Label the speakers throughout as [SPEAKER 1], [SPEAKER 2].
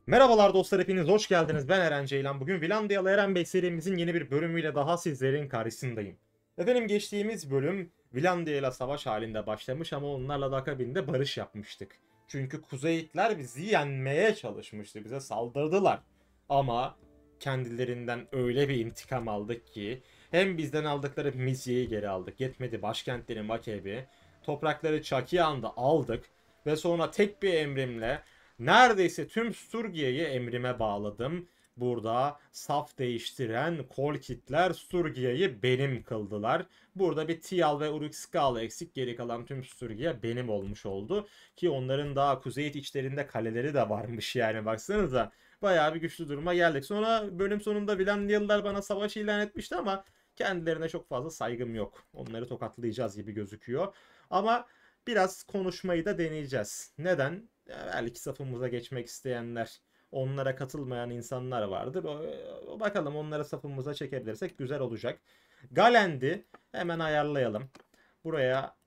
[SPEAKER 1] Merhabalar dostlar, hepiniz hoş geldiniz. Ben Eren Ceylan. Bugün Vilandiyalı Eren Bey serimizin yeni bir bölümüyle daha sizlerin karşısındayım. Efendim, geçtiğimiz bölüm Vilandiya ile savaş halinde başlamış ama onlarla da akabinde barış yapmıştık. Çünkü Kuzeyitler bizi yenmeye çalışmıştı. Bize saldırdılar. Ama kendilerinden öyle bir intikam aldık ki hem bizden aldıkları Mizya'yı geri aldık. Yetmedi, başkentleri Makebi, toprakları Çakiyan'da aldık ve sonra tek bir emrimle neredeyse tüm Sturgia'yı emrime bağladım. Burada saf değiştiren Kolkitler Sturgia'yı benim kıldılar. Burada bir Tial ve Uruk-Skala eksik, geri kalan tüm Sturgia benim olmuş oldu. Ki onların daha kuzey içlerinde kaleleri de varmış, yani baksanıza. Bayağı bir güçlü duruma geldik. Sonra bölüm sonunda Vilandiyalılar bana savaş ilan etmişti ama kendilerine çok fazla saygım yok. Onları tokatlayacağız gibi gözüküyor. Ama biraz konuşmayı da deneyeceğiz. Neden? Belki safımıza geçmek isteyenler, onlara katılmayan insanlar vardır. Bakalım, onları safımıza çekebilirsek güzel olacak. Galend'i hemen ayarlayalım. Buraya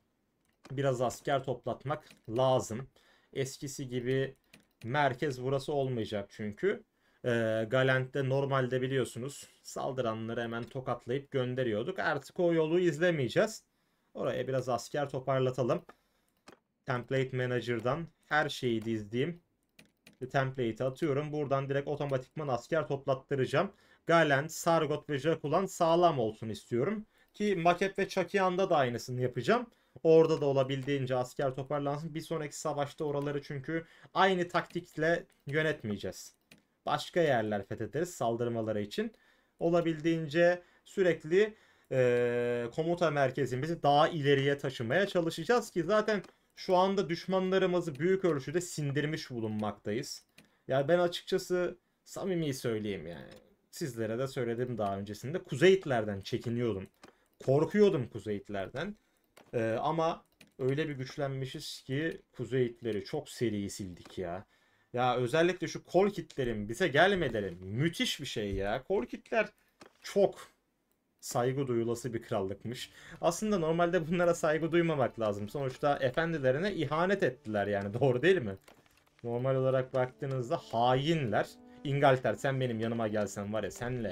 [SPEAKER 1] biraz asker toplatmak lazım. Eskisi gibi merkez burası olmayacak çünkü. Galent'te normalde biliyorsunuz saldıranları hemen tokatlayıp gönderiyorduk. Artık o yolu izlemeyeceğiz. Oraya biraz asker toparlatalım. Template Manager'dan her şeyi dizdiğim template'i atıyorum. Buradan direkt otomatikman asker toplattıracağım. Galent, Sargot ve Jakulan sağlam olsun istiyorum. Ki Makep ve Çakiyan'da da aynısını yapacağım. Orada da olabildiğince asker toparlansın. Bir sonraki savaşta oraları çünkü aynı taktikle yönetmeyeceğiz. Başka yerler fethederiz saldırmaları için. Olabildiğince sürekli komuta merkezimizi daha ileriye taşımaya çalışacağız ki zaten şu anda düşmanlarımızı büyük ölçüde sindirmiş bulunmaktayız. Yani ben açıkçası samimi söyleyeyim yani. Sizlere de söyledim daha öncesinde. Kuzeyitlerden çekiniyordum. Korkuyordum Kuzeyitlerden. Ama öyle bir güçlenmişiz ki Kuzeyitleri çok seri sildik ya. Ya özellikle şu Kolkitlerin bize gelmeleri müthiş bir şey ya. Kolkitler çok saygı duyulası bir krallıkmış. Aslında normalde bunlara saygı duymamak lazım. Sonuçta efendilerine ihanet ettiler, yani doğru değil mi? Normal olarak baktığınızda hainler. İngalter, sen benim yanıma gelsen var ya,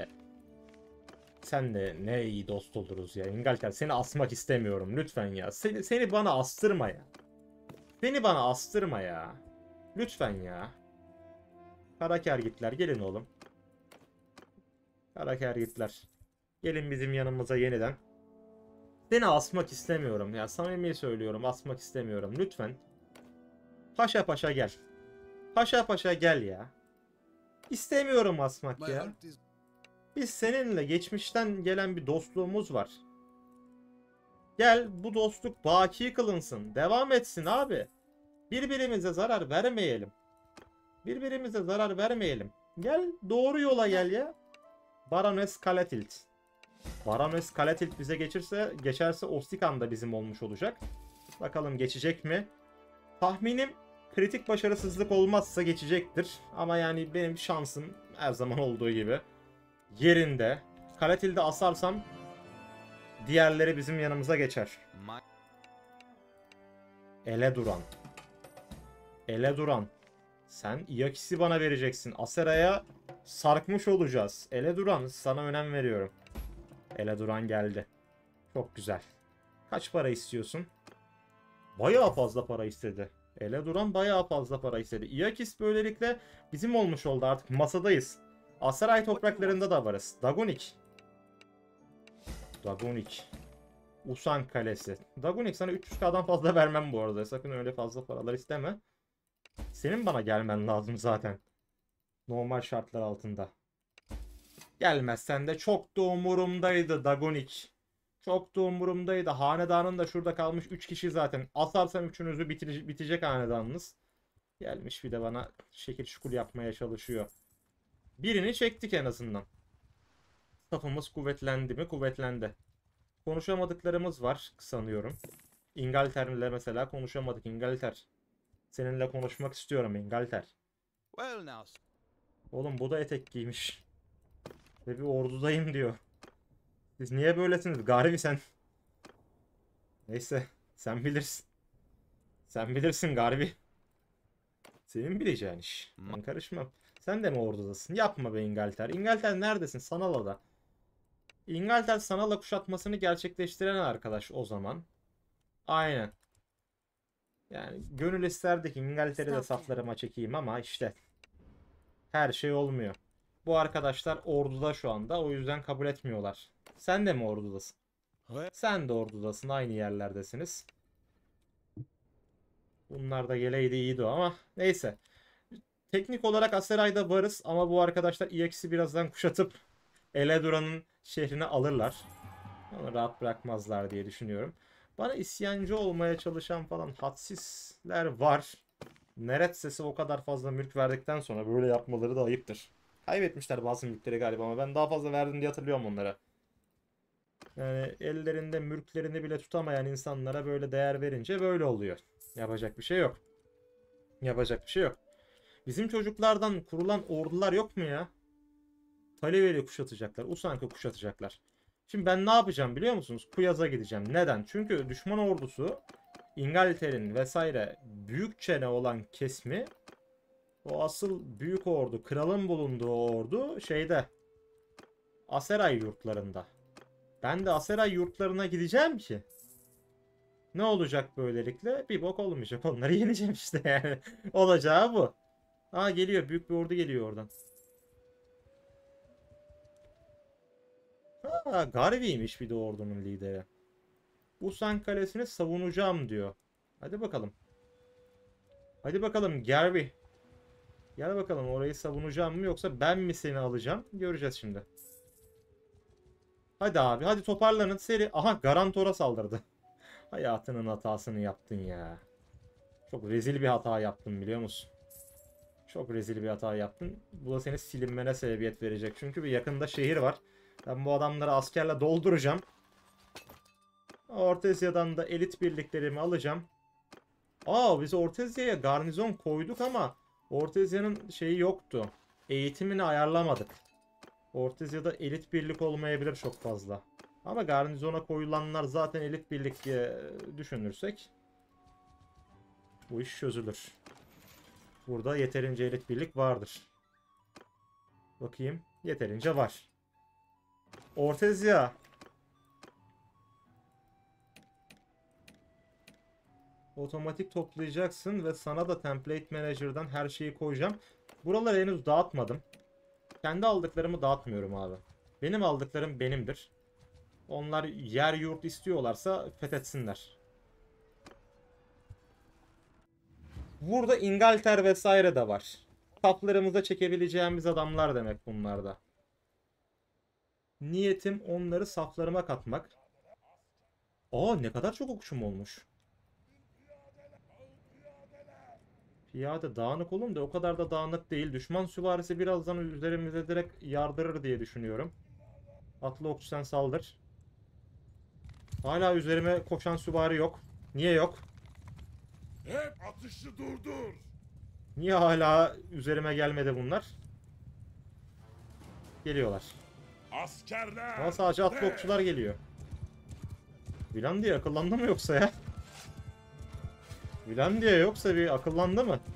[SPEAKER 1] senle ne iyi dost oluruz ya. İngalter, seni asmak istemiyorum lütfen ya. Seni bana astırma ya. Seni bana astırma ya. Lütfen ya. Karakergitler gelin oğlum. Karakergitler. Gelin bizim yanımıza yeniden. Seni asmak istemiyorum ya. Samimi söylüyorum, asmak istemiyorum. Lütfen. Paşa paşa gel. Paşa paşa gel ya. İstemiyorum asmak ya. Biz seninle geçmişten gelen bir dostluğumuz var. Gel, bu dostluk baki kılınsın. Devam etsin abi. Birbirimize zarar vermeyelim. Birbirimize zarar vermeyelim. Gel, doğru yola gel ya. Baroness Kalatilt. Baroness Kalatilt bize geçerse Ostikan da bizim olmuş olacak. Bakalım geçecek mi? Tahminim kritik başarısızlık olmazsa geçecektir. Ama yani benim şansım her zaman olduğu gibi yerinde. Kalatil'de asarsam diğerleri bizim yanımıza geçer. Ele duran. Ele duran. Sen Iyakis'i bana vereceksin. Asera'ya sarkmış olacağız. Ele duran, sana önem veriyorum. Ele duran geldi. Çok güzel. Kaç para istiyorsun? Bayağı fazla para istedi. Ele duran bayağı fazla para istedi. Iyakis böylelikle bizim olmuş oldu, artık masadayız. Asaray topraklarında da varız. Dagonik. Dagonik. Usan Kalesi. Dagonik, sana 300k'dan fazla vermem bu arada. Sakın öyle fazla paralar isteme. Senin bana gelmen lazım zaten. Normal şartlar altında. Gelmezsen de çok da umurumdaydı Dagonik. Çok da umurumdaydı. Hanedanın da şurada kalmış 3 kişi zaten. Asarsam üçünüzü bitecek hanedanınız. Gelmiş bir de bana şekil şukul yapmaya çalışıyor. Birini çektik en azından. Safımız kuvvetlendi mi? Kuvvetlendi. Konuşamadıklarımız var sanıyorum. İngalter'le mesela konuşamadık. İngalter. Seninle konuşmak istiyorum İngalter. Oğlum, bu da etek giymiş. Ve bir ordudayım diyor. Siz niye böylesiniz? Garbi sen. Neyse. Sen bilirsin. Sen bilirsin Garbi. Senin bileceğin iş. Ben karışmam. Sen de mi ordudasın? Yapma be İngiltere. İngiltere neredesin? Sanala'da. İngiltere Sanala kuşatmasını gerçekleştiren arkadaş o zaman. Aynen. Yani gönül isterdi ki İngiltere'de saflarıma çekeyim ama işte her şey olmuyor. Bu arkadaşlar orduda şu anda, o yüzden kabul etmiyorlar. Sen de mi ordudasın? Sen de ordudasın, aynı yerlerdesiniz. Bunlar da geleydi iyiydi ama neyse. Teknik olarak Aseray'da varız ama bu arkadaşlar EX'i birazdan kuşatıp Eledura'nın şehrini alırlar. Onu rahat bırakmazlar diye düşünüyorum. Bana isyancı olmaya çalışan falan hadsizler var. Neret sesi o kadar fazla mülk verdikten sonra böyle yapmaları da ayıptır. Kaybetmişler bazı mülkleri galiba ama ben daha fazla verdim diye hatırlıyorum onlara. Yani ellerinde mülklerini bile tutamayan insanlara böyle değer verince böyle oluyor. Yapacak bir şey yok. Yapacak bir şey yok. Bizim çocuklardan kurulan ordular yok mu ya? Taleveli kuşatacaklar. Usank'ı kuşatacaklar. Şimdi ben ne yapacağım biliyor musunuz? Kuyaz'a gideceğim. Neden? Çünkü düşman ordusu İngiltere'nin vesaire büyük çene olan kesmi, o asıl büyük ordu, kralın bulunduğu ordu şeyde, Aseray yurtlarında. Ben de Aseray yurtlarına gideceğim ki ne olacak böylelikle? Bir bok olmayacak. Onları yeneceğim işte yani. Olacağı bu. Aa, geliyor. Büyük bir ordu geliyor oradan. Aa, Garvey'miş bir de ordunun lideri. Usan Kalesi'ni savunacağım diyor. Hadi bakalım. Hadi bakalım Garvey. Gel bakalım, orayı savunacağım mı yoksa ben mi seni alacağım? Göreceğiz şimdi. Hadi abi, hadi toparlanın seri. Aha, Garantor'a saldırdı. Hayatının hatasını yaptın ya. Çok rezil bir hata yaptın biliyor musun? Çok rezil bir hata yaptın. Bu da seni silinmene sebebiyet verecek. Çünkü bir yakında şehir var. Ben bu adamları askerle dolduracağım. Ortezya'dan da elit birliklerimi alacağım. Aa, biz Ortezya'ya garnizon koyduk ama Ortezya'nın şeyi yoktu. Eğitimini ayarlamadık. Ortezya'da elit birlik olmayabilir çok fazla. Ama garnizona koyulanlar zaten elit birlik diye düşünürsek bu iş çözülür. Burada yeterince elit birlik vardır. Bakayım. Yeterince var. Ortezya. Otomatik toplayacaksın ve sana da Template Manager'dan her şeyi koyacağım. Buraları henüz dağıtmadım. Kendi aldıklarımı dağıtmıyorum abi. Benim aldıklarım benimdir. Onlar yer yurt istiyorlarsa fethetsinler. Burada İngiltere vesaire de var. Kaplarımıza çekebileceğimiz adamlar demek bunlar da. Niyetim onları saflarıma katmak. Aa, ne kadar çok okçum olmuş. Piyade dağınık olun da o kadar da dağınık değil. Düşman süvarisi birazdan üzerimize direkt yardırır diye düşünüyorum. Atlı okçu sen saldır. Hala üzerime koşan süvari yok. Niye yok?
[SPEAKER 2] Hep atışı durdur.
[SPEAKER 1] Niye hala üzerime gelmedi bunlar? Geliyorlar.
[SPEAKER 2] Askerler.
[SPEAKER 1] Ama sadece atlı okçular geliyor. Vilandiya akıllandı mı yoksa ya? Vilandiya yoksa bir akıllandı mı?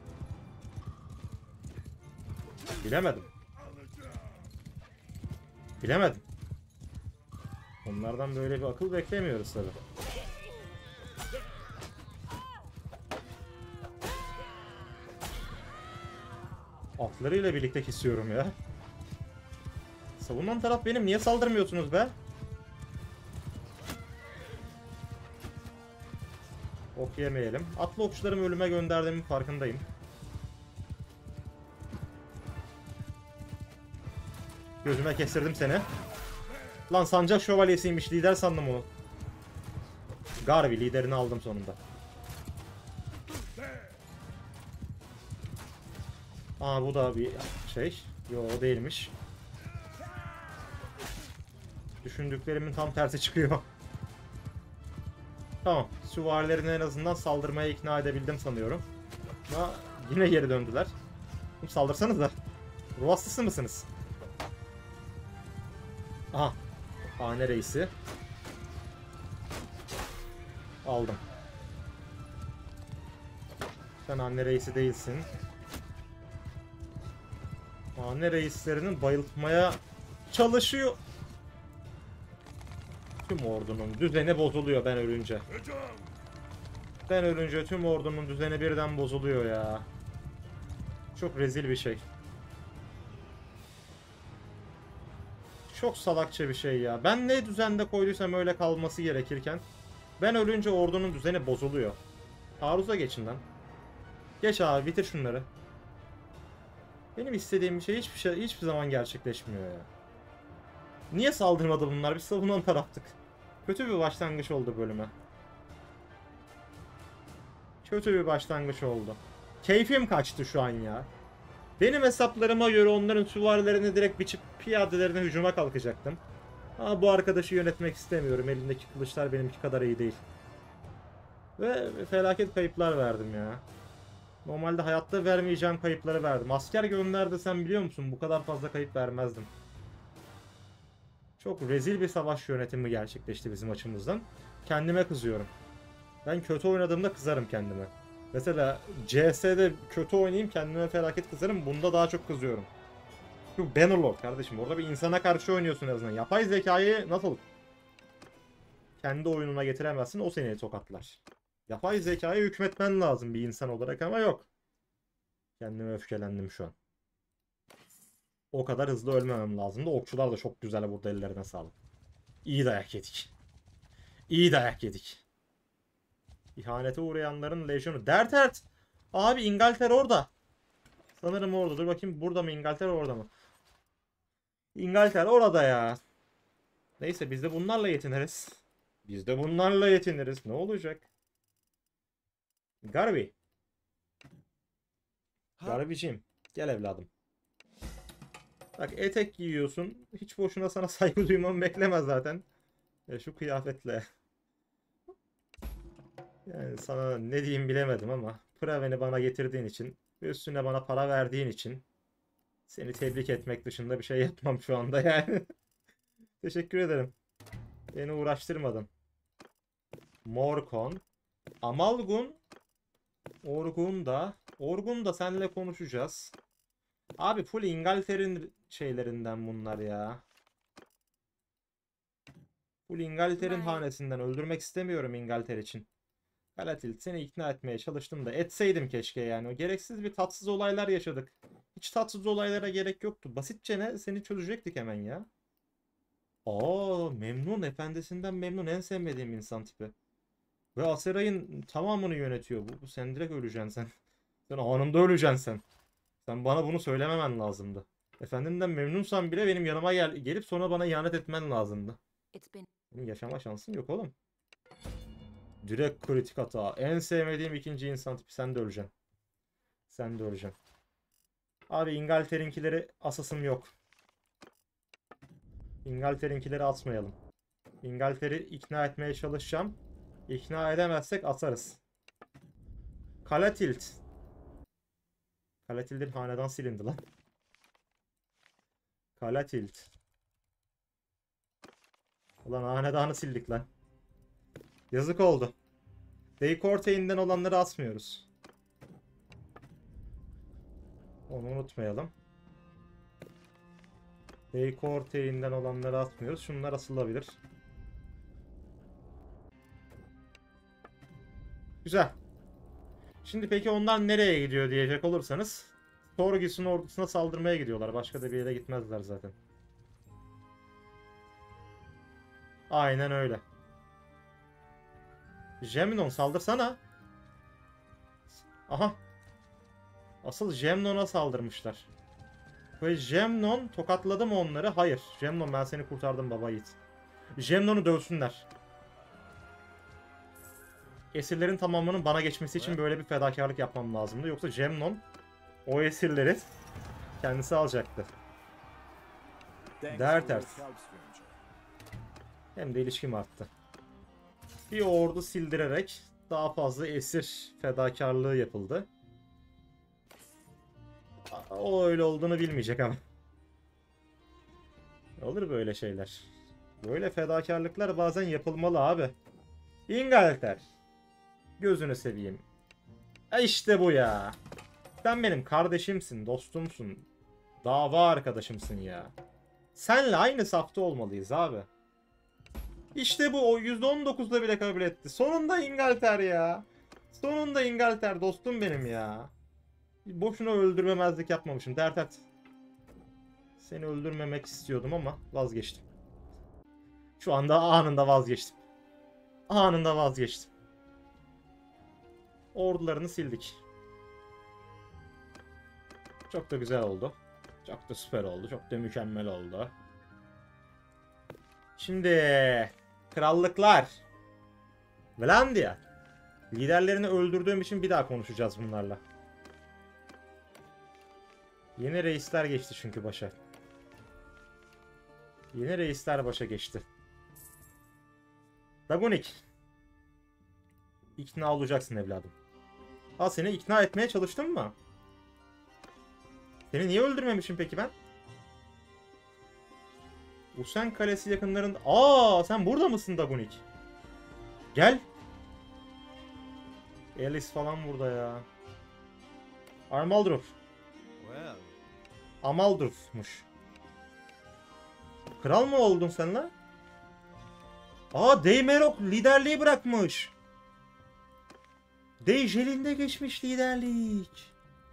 [SPEAKER 1] Bilemedim. Bilemedim. Onlardan böyle bir akıl beklemiyoruz tabi. Atlarıyla birlikte kesiyorum ya. Savunan taraf benim. Niye saldırmıyorsunuz be? Ok yemeyelim. Atlı okçularımı ölüme gönderdiğimin farkındayım. Gözüme kestirdim seni. Lan sancak şövalyesiymiş. Lider sandım onu. Garvey liderini aldım sonunda. Aa, bu da bir şey. Yo, o değilmiş. Düşündüklerimin tam tersi çıkıyor. Tamam. Süvarilerini en azından saldırmaya ikna edebildim sanıyorum. Ama yine geri döndüler. Saldırsanız da. Ruh hastası mısınız? Aha. Hane reisi. Aldım. Sen anne reisi değilsin. Anne reislerinin bayıltmaya çalışıyor. Tüm ordunun düzeni bozuluyor ben ölünce.
[SPEAKER 2] Hücum.
[SPEAKER 1] Ben ölünce tüm ordunun düzeni birden bozuluyor ya. Çok rezil bir şey. Çok salakça bir şey ya. Ben ne düzende koyduysam öyle kalması gerekirken ben ölünce ordunun düzeni bozuluyor. Taarruza geçin lan. Geç abi, bitir şunları. Benim istediğim bir şey hiçbir zaman gerçekleşmiyor ya. Niye saldırmadı bunlar? Biz savunan taraftık. Kötü bir başlangıç oldu bölüme. Kötü bir başlangıç oldu. Keyfim kaçtı şu an ya. Benim hesaplarıma göre onların süvarilerini direkt biçip piyadelerine hücuma kalkacaktım. Ama bu arkadaşı yönetmek istemiyorum. Elindeki kılıçlar benimki kadar iyi değil. Ve felaket kayıplar verdim ya. Normalde hayatta vermeyeceğim kayıpları verdim. Asker gönder desem biliyor musun? Bu kadar fazla kayıp vermezdim. Çok rezil bir savaş yönetimi gerçekleşti bizim açımızdan. Kendime kızıyorum. Ben kötü oynadığımda kızarım kendime. Mesela CS'de kötü oynayayım kendime felaket kızarım. Bunda daha çok kızıyorum. Bu Bannerlord kardeşim. Orada bir insana karşı oynuyorsun en azından. Yapay zekayı nasıl kendi oyununa getiremezsin, o seni tokatlar. Yapay zekaya hükmetmen lazım bir insan olarak ama yok. Kendime öfkelendim şu an. O kadar hızlı ölmemem lazımdı. Okçular da çok güzel burada, ellerine sağlık. İyi dayak yedik. İyi dayak yedik. İhanete uğrayanların lejyonu. Dert. Abi İngiltere orada. Sanırım orada. Dur bakayım, burada mı İngiltere, orada mı? İngiltere orada ya. Neyse biz de bunlarla yetiniriz. Biz de bunlarla yetiniriz. Ne olacak? Garbi. Garbiciğim. Gel evladım. Bak etek giyiyorsun. Hiç boşuna sana saygı duymamı beklemez zaten. Şu kıyafetle. Yani sana ne diyeyim bilemedim ama Praven'i bana getirdiğin için ve üstüne bana para verdiğin için seni tebrik etmek dışında bir şey yapmam şu anda yani. Teşekkür ederim. Beni uğraştırmadın. Morkon. Amalgun. Orgun da seninle konuşacağız. Abi full İngiltere'nin şeylerinden bunlar ya. Full İngiltere'nin hanesinden. Öldürmek istemiyorum İngiltere için. Galatil, seni ikna etmeye çalıştım da etseydim keşke yani. O gereksiz bir tatsız olaylar yaşadık. Hiç tatsız olaylara gerek yoktu. Basitçe ne seni çözecektik hemen ya. Memnun, efendisinden memnun, en sevmediğim insan tipi. Ve Aseray'ın tamamını yönetiyor bu. Sen direkt öleceksin sen. Sen anında öleceksin sen. Sen bana bunu söylememen lazımdı. Efendimden memnunsan bile benim yanıma gelip sonra bana ihanet etmen lazımdı. Senin yaşama şansın yok oğlum. Direkt kritik hata. En sevmediğim ikinci insan tipi. Sen de öleceksin. Sen de öleceksin. Abi İngiltere'inkileri asasım yok. İngiltere'inkileri atmayalım. İngiltere'yi ikna etmeye çalışacağım. İkna edemezsek atarız. Kalatilt. Kalatilt'in hanedan silindi lan. Kalatilt. Ulan hanedanı sildik lan. Yazık oldu. Deykortein'den olanları asmıyoruz. Onu unutmayalım. Deykortein'den olanları asmıyoruz. Şunlar asılabilir. Güzel. Şimdi peki onlar nereye gidiyor diyecek olursanız, Torgis'in ordusuna saldırmaya gidiyorlar. Başka da bir yere gitmezler zaten. Aynen öyle. Jemnon saldırsana. Aha. Asıl Jemnon'a saldırmışlar. Ve Jemnon tokatladı mı onları? Hayır. Jemnon, ben seni kurtardım baba yiğit. Jemnon'u dövsünler. Esirlerin tamamının bana geçmesi için böyle bir fedakarlık yapmam lazımdı. Yoksa Jemnon o esirleri kendisi alacaktı. Dert. Hem de ilişkim arttı. Bir ordu sildirerek daha fazla esir fedakarlığı yapıldı. O öyle olduğunu bilmeyecek ama. Olur böyle şeyler. Böyle fedakarlıklar bazen yapılmalı abi. İngiltere. Gözünü seveyim. İşte bu ya. Sen benim kardeşimsin, dostumsun. Dava arkadaşımsın ya. Senle aynı safta olmalıyız abi. İşte bu, o %19'da bile kabul etti. Sonunda İngiltere ya. Sonunda İngiltere dostum benim ya. Boşuna öldürmemezlik yapmamışım. Dert et. Seni öldürmemek istiyordum ama vazgeçtim. Şu anda anında vazgeçtim. Anında vazgeçtim. Ordularını sildik. Çok da güzel oldu. Çok da süper oldu. Çok da mükemmel oldu. Şimdi krallıklar. Vlandia. Liderlerini öldürdüğüm için bir daha konuşacağız bunlarla. Yeni reisler geçti çünkü başa. Yeni reisler başa geçti. Dagunik. İkna olacaksın evladım. Ha, seni ikna etmeye çalıştım mı? Seni niye öldürmemişim peki ben? Usen Kalesi yakınlarında... Aa, sen burada mısın Dagunik? Gel. Alice falan burada ya. Armaldruf.
[SPEAKER 3] Well,
[SPEAKER 1] Amaldruf'muş. Kral mı oldun sen lan? Aa, Deymerok liderliği bırakmış. Deyjel'inde geçmiş liderlik.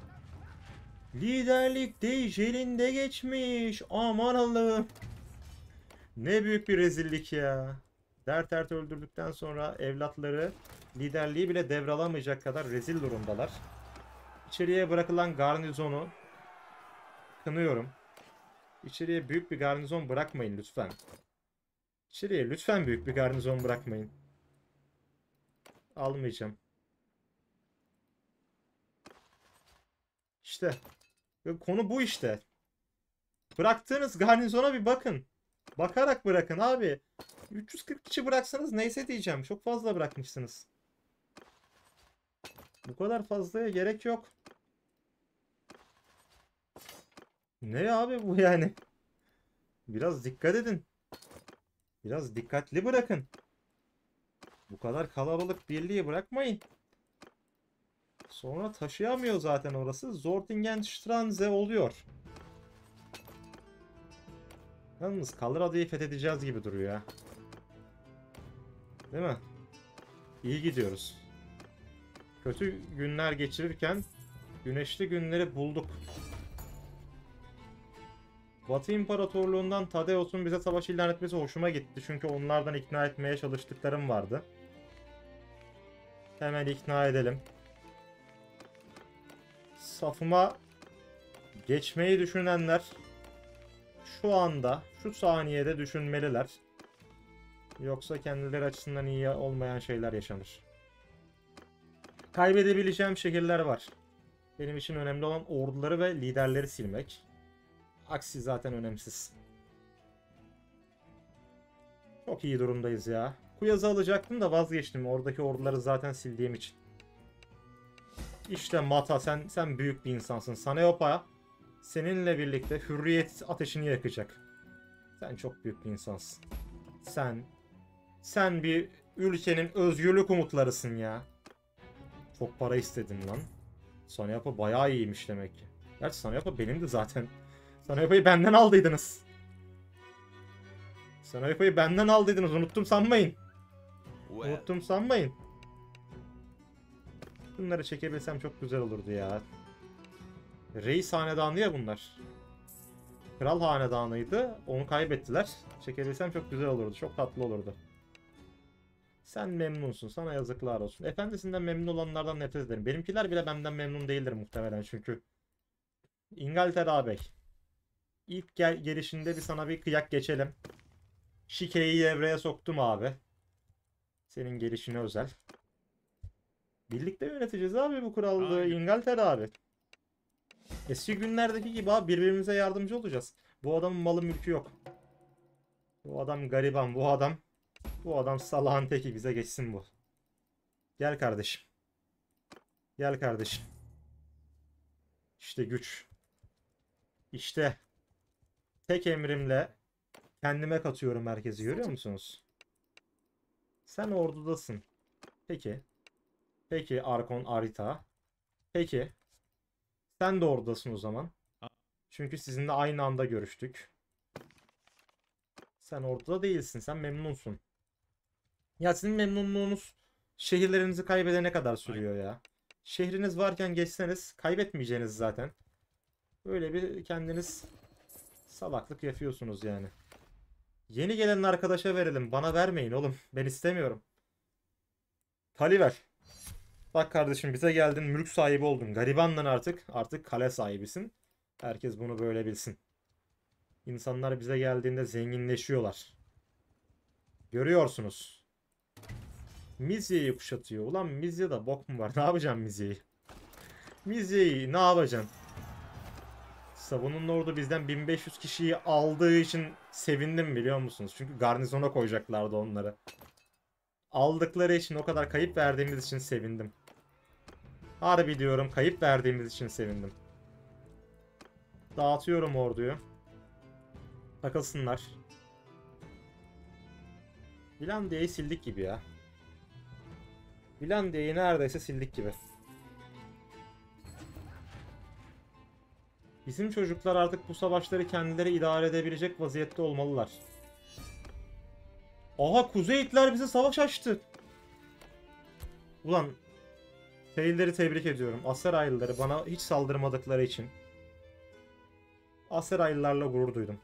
[SPEAKER 1] Liderlik Deyjel'inde geçmiş. Aman Allah'ım. Ne büyük bir rezillik ya. Dert öldürdükten sonra evlatları liderliği bile devralamayacak kadar rezil durumdalar. İçeriye bırakılan garnizonu kınıyorum. İçeriye büyük bir garnizon bırakmayın lütfen. İçeriye lütfen büyük bir garnizon bırakmayın. Almayacağım. İşte. Konu bu işte. Bıraktığınız garnizona bir bakın. Bakarak bırakın abi. 340 kişi bıraksanız neyse diyeceğim. Çok fazla bırakmışsınız. Bu kadar fazlaya gerek yok. Ne abi bu yani? Biraz dikkat edin. Biraz dikkatli bırakın. Bu kadar kalabalık birliği bırakmayın. Sonra taşıyamıyor zaten orası. Zortingenstranze oluyor. Yalnız Kalrada'yı fethedeceğiz gibi duruyor ya. Değil mi? İyi gidiyoruz. Kötü günler geçirirken güneşli günleri bulduk. Batı İmparatorluğundan Tadeos'un bize savaş ilan etmesi hoşuma gitti. Çünkü onlardan ikna etmeye çalıştıklarım vardı. Hemen ikna edelim. Safıma geçmeyi düşünenler şu anda, şu saniyede düşünmeliler. Yoksa kendileri açısından iyi olmayan şeyler yaşanır. Kaybedebileceğim şehirler var. Benim için önemli olan orduları ve liderleri silmek. Aksi zaten önemsiz. Çok iyi durumdayız ya. Kuyaz'ı alacaktım da vazgeçtim. Oradaki orduları zaten sildiğim için. İşte Mata, sen büyük bir insansın. Saneopa seninle birlikte hürriyet ateşini yakacak. Sen çok büyük bir insansın. Sen bir ülkenin özgürlük umutlarısın ya. Çok para istedin lan. Saneopa bayağı iyiymiş demek ki. Gerçi Saneopa benimdi zaten. Saneopa'yı benden aldıydınız. Saneopa'yı benden aldıydınız. Unuttum sanmayın.
[SPEAKER 3] well.
[SPEAKER 1] Unuttum sanmayın. Bunları çekebilsem çok güzel olurdu ya. Reis hanedanı ya bunlar. Kral hanedanıydı. Onu kaybettiler. Çekebilsem çok güzel olurdu. Çok tatlı olurdu. Sen memnunsun. Sana yazıklar olsun. Efendisinden memnun olanlardan nefret ederim. Benimkiler bile benden memnun değildir muhtemelen çünkü. İngiltere ağabey. İlk gelişinde sana bir kıyak geçelim. Şikeyi devreye soktum abi. Senin gelişine özel. Birlikte yöneteceğiz abi bu krallığı.
[SPEAKER 2] Aynen.
[SPEAKER 1] İngiltere abi. Eski günlerdeki gibi abi birbirimize yardımcı olacağız. Bu adamın malı mülkü yok. Bu adam gariban. Bu adam salağın teki. Bize geçsin bu. Gel kardeşim. Gel kardeşim. İşte güç. İşte tek emrimle kendime katıyorum herkesi. Görüyor musunuz? Sen ordudasın. Peki. Peki Arkon Arita. Peki. Sen de oradasın o zaman. Çünkü sizinle aynı anda görüştük. Sen orada değilsin. Sen memnunsun. Ya sizin memnunluğunuz şehirlerinizi kaybedene kadar sürüyor ya. Şehriniz varken geçseniz kaybetmeyeceğiniz zaten. Böyle bir kendiniz salaklık yapıyorsunuz yani. Yeni gelen arkadaşa verelim. Bana vermeyin oğlum. Ben istemiyorum. Taliver. Bak kardeşim bize geldin. Mülk sahibi oldun. Garibandan artık. Artık kale sahibisin. Herkes bunu böyle bilsin. İnsanlar bize geldiğinde zenginleşiyorlar. Görüyorsunuz. Mizye'yi kuşatıyor. Ulan Mizye'de bok mu var? Ne yapacağım Mizye'yi? Mizye'yi ne yapacaksın? Savunun ordu bizden 1500 kişiyi aldığı için sevindim biliyor musunuz? Çünkü garnizona koyacaklardı onları. Aldıkları için o kadar kayıp verdiğimiz için sevindim. Harbi diyorum kayıp verdiğimiz için sevindim. Dağıtıyorum orduyu. Takılsınlar. Finlandiya'yı sildik gibi ya. Finlandiya'yı neredeyse sildik gibi. Bizim çocuklar artık bu savaşları kendileri idare edebilecek vaziyette olmalılar. Aha Kuzey Hitler bize savaş açtı. Ulan Failleri tebrik ediyorum. Aseraylıları bana hiç saldırmadıkları için. Aseraylılarla gurur duydum.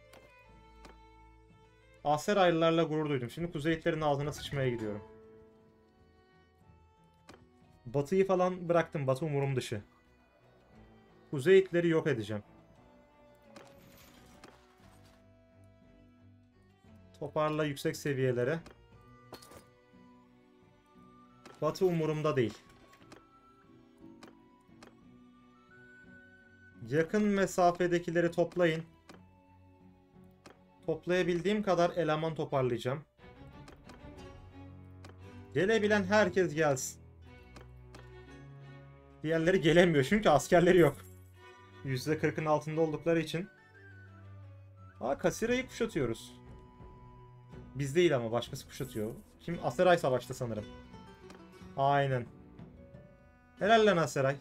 [SPEAKER 1] Aseraylılarla gurur duydum. Şimdi Kuzey Hitler'in ağzına sıçmaya gidiyorum. Batı'yı falan bıraktım. Batı umurum dışı. Kuzey Hitler'i yok edeceğim. Toparla yüksek seviyelere. Batı umurumda değil. Yakın mesafedekileri toplayın. Toplayabildiğim kadar eleman toparlayacağım. Gelebilen herkes gelsin. Diğerleri gelemiyor çünkü askerleri yok. %40'ın altında oldukları için. Aa Kasira'yı kuşatıyoruz. Biz değil ama başkası kuşatıyor. Kim? Aseray savaşta sanırım. Aynen. Helal lan Aseray.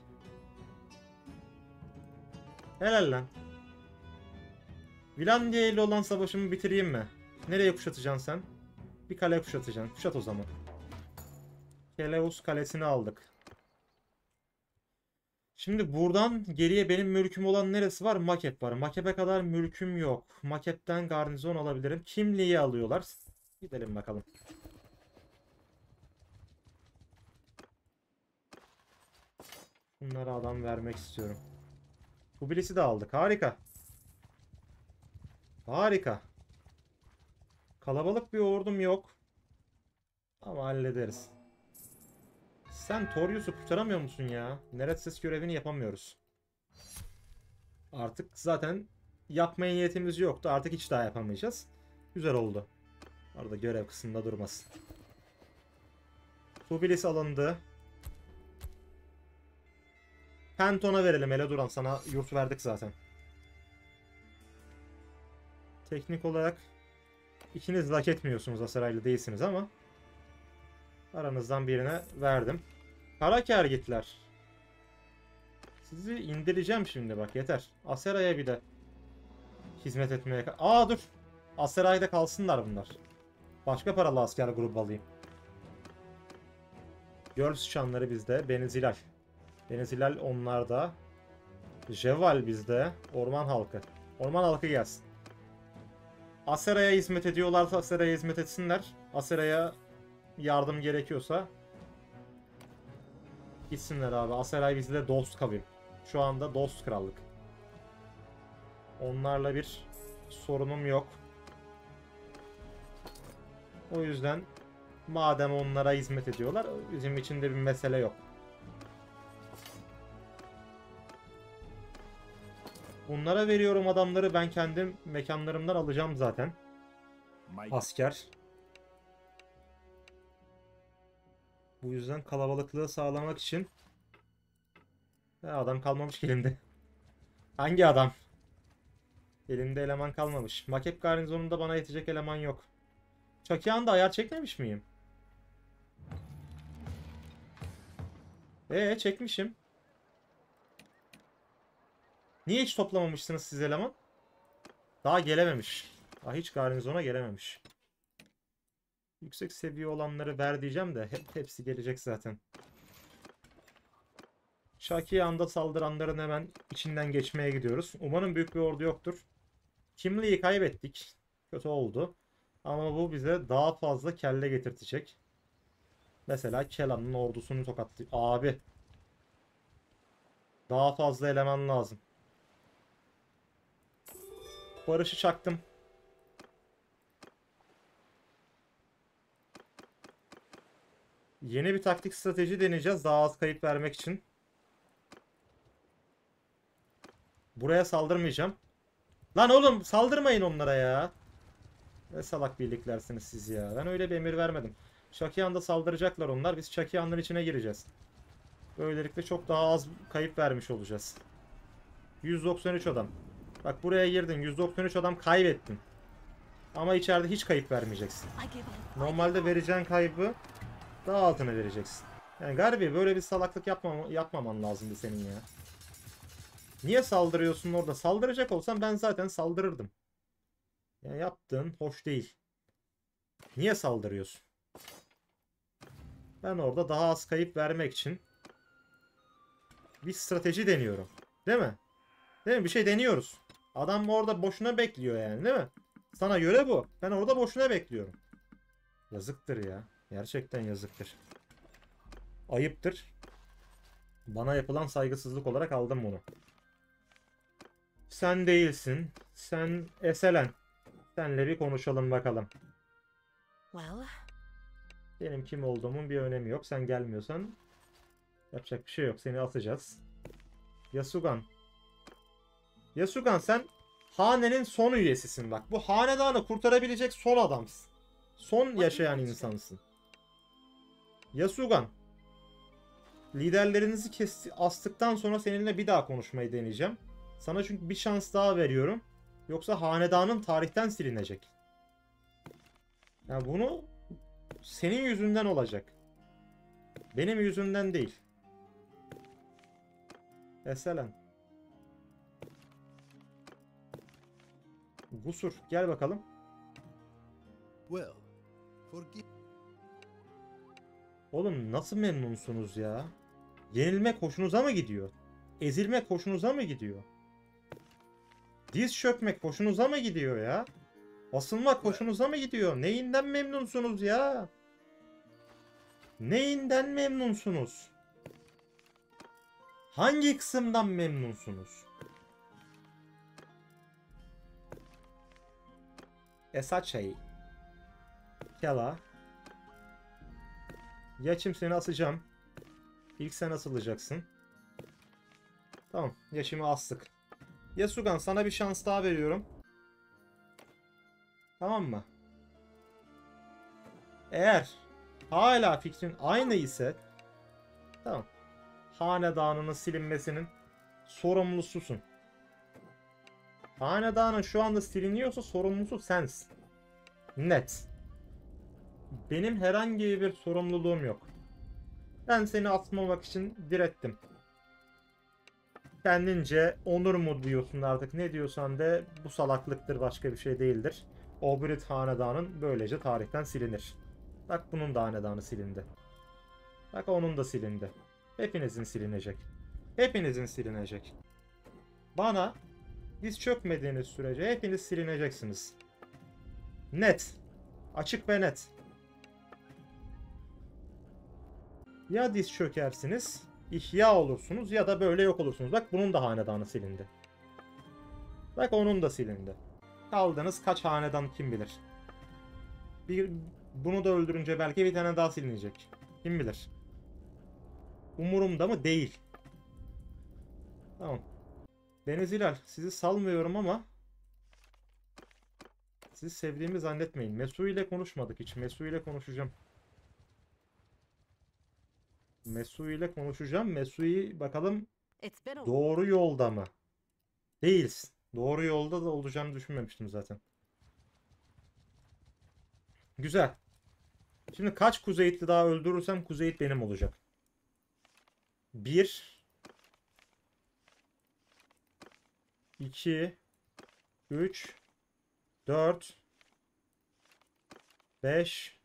[SPEAKER 1] Helal lan. Finlandiya ile olan savaşımı bitireyim mi? Nereye kuşatacaksın sen? Bir kale kuşatacaksın. Kuşat o zaman. Keleus kalesini aldık. Şimdi buradan geriye benim mülküm olan neresi var? Makep var. Makep'e kadar mülküm yok. Makep'ten garnizon alabilirim. Kimliği alıyorlar. Gidelim bakalım. Bunlara adam vermek istiyorum. Tbilis'i de aldık. Harika. Harika. Kalabalık bir ordum yok. Ama hallederiz. Sen Torius'u kurtaramıyor musun ya? Neretsiz görevini yapamıyoruz. Artık zaten yapmaya niyetimiz yoktu. Artık hiç daha yapamayacağız. Güzel oldu. Orada görev kısmında durmasın. Tbilis alındı. Penton'a verelim hele Duran. Sana yurt verdik zaten. Teknik olarak ikiniz de hak etmiyorsunuz. Asaraylı değilsiniz ama aranızdan birine verdim. Karakergitler. Sizi indireceğim şimdi bak yeter. Aseray'a bir de hizmet etmeye... Aa dur. Aseray'da kalsınlar bunlar. Başka paralı asker grubu alayım. Göl sıçanları bizde. Benizilal. Benizilal onlarda. Jeval bizde. Orman halkı. Orman halkı gelsin. Aseray'a hizmet ediyorlarsa Aseray'a hizmet etsinler. Aseray'a yardım gerekiyorsa gitsinler abi. Aseray bizle dost kavim. Şu anda dost krallık. Onlarla bir sorunum yok. O yüzden madem onlara hizmet ediyorlar bizim için de bir mesele yok. Bunlara veriyorum adamları, ben kendim mekanlarımdan alacağım zaten. Asker. Bu yüzden kalabalıklığı sağlamak için adam kalmamış ki elimde. Hangi adam? Elimde eleman kalmamış. Makep garnizonunda bana yetecek eleman yok. Çakiyan'da ayar çekmemiş miyim? Çekmişim. Niye hiç toplamamışsınız siz eleman? Daha gelememiş. Daha hiç garnizona gelememiş. Yüksek seviye olanları ver diyeceğim de hepsi gelecek zaten. Şakiyan'da saldıranların hemen içinden geçmeye gidiyoruz. Umarım büyük bir ordu yoktur. Kimliği kaybettik. Kötü oldu. Ama bu bize daha fazla kelle getirtecek. Mesela Kela'nın ordusunu tokatlı. Abi. Daha fazla eleman lazım. Barış'ı çaktım. Yeni bir taktik strateji deneyeceğiz. Daha az kayıp vermek için. Buraya saldırmayacağım. Lan oğlum saldırmayın onlara ya. Ne salak birliklersiniz siz ya. Ben öyle bir emir vermedim. Şakiyan'da saldıracaklar onlar. Biz Şakiyan'ın içine gireceğiz. Böylelikle çok daha az kayıp vermiş olacağız. 193 adam. Bak buraya girdin. 193 adam kaybettin. Ama içeride hiç kayıp vermeyeceksin. Normalde vereceğin kaybı daha altına vereceksin. Yani Garbi böyle bir salaklık yapmaman lazımdı senin ya. Niye saldırıyorsun orada? Saldıracak olsam ben zaten saldırırdım. Ya yaptığın hoş değil. Niye saldırıyorsun? Ben orada daha az kayıp vermek için bir strateji deniyorum. Değil mi? Değil mi? Bir şey deniyoruz. Adam orada boşuna bekliyor yani, değil mi? Sana göre bu. Ben orada boşuna bekliyorum. Yazıktır ya. Gerçekten yazıktır. Ayıptır. Bana yapılan saygısızlık olarak aldım bunu. Sen değilsin. Sen Eselen. Senle bir konuşalım bakalım.
[SPEAKER 4] Well,
[SPEAKER 1] Benim kim olduğumun bir önemi yok. Sen gelmiyorsan yapacak bir şey yok. Seni atacağız. Yasugan. Yasugan sen hanenin son üyesisin bak. Bu hanedanı kurtarabilecek son adamsın. Son yaşayan insansın. Yasugan. Liderlerinizi astıktan sonra seninle bir daha konuşmayı deneyeceğim. Sana çünkü bir şans daha veriyorum. Yoksa hanedanın tarihten silinecek. Yani bunu senin yüzünden olacak. Benim yüzümden değil. Mesela. Gusur gel bakalım.
[SPEAKER 3] Well, forgive.
[SPEAKER 1] Oğlum nasıl memnunsunuz ya? Yenilmek hoşunuza mı gidiyor? Ezilmek hoşunuza mı gidiyor? Diz çökmek hoşunuza mı gidiyor ya? Basılmak hoşunuza mı gidiyor? Neyinden memnunsunuz ya? Neyinden memnunsunuz? Hangi kısımdan memnunsunuz? Esat çayı. Kela. Yaşım seni asacağım. İlk sen asılacaksın. Tamam. Yaşımı astık. Yasugan sana bir şans daha veriyorum. Tamam mı? Eğer hala fikrin aynı ise tamam. Hanedanının silinmesinin sorumlususun. Hanedanın şu anda siliniyorsa sorumlusu sensin. Net. Benim herhangi bir sorumluluğum yok. Ben seni atmamak için direttim. Kendince onur mu diyorsun artık ne diyorsan de bu salaklıktır başka bir şey değildir. Obrit hanedanın böylece tarihten silinir. Bak bunun da hanedanı silindi. Bak onun da silindi. Hepinizin silinecek. Hepinizin silinecek. Bana diz çökmediğiniz sürece hepiniz silineceksiniz. Net. Açık ve net. Ya diz çökersiniz, ihya olursunuz ya da böyle yok olursunuz. Bak bunun da hanedanı silindi. Bak onun da silindi. Kaldınız kaç hanedan kim bilir. Bunu da öldürünce belki bir tane daha silinecek. Kim bilir. Umurumda mı? Değil. Tamam. Deniz Hilal sizi salmıyorum ama sizi sevdiğimi zannetmeyin. Mesu ile konuşmadık hiç. Mesu ile konuşacağım. Mesu ile konuşacağım. Mesu'yu bakalım
[SPEAKER 4] it's been a
[SPEAKER 1] doğru yolda mı? Değilsin. Doğru yolda da olacağını düşünmemiştim zaten. Güzel. Şimdi kaç Kuzeyitli daha öldürürsem Kuzeyit benim olacak. 1 2, 3, 4, 5,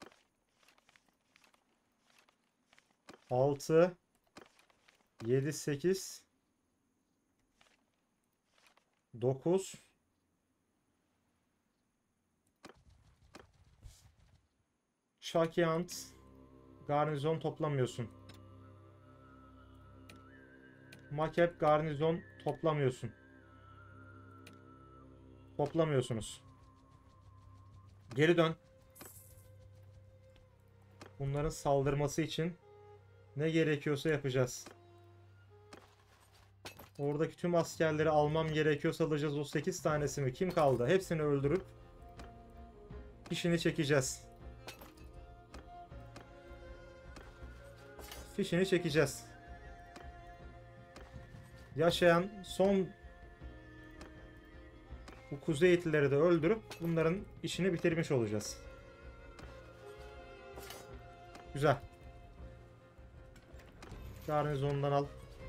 [SPEAKER 1] 6, 7, 8, 9, Şakyant garnizon toplamıyorsun. Makep garnizon toplamıyorsun. Toplamıyorsunuz. Geri dön. Bunların saldırması için ne gerekiyorsa yapacağız. Oradaki tüm askerleri almam gerekiyorsa alacağız. O 8 tanesi mi? Kim kaldı? Hepsini öldürüp fişini çekeceğiz. Fişini çekeceğiz. Yaşayan son bu Kuzeyitlileri de öldürüp bunların işini bitirmiş olacağız. Güzel. Garnizondan al.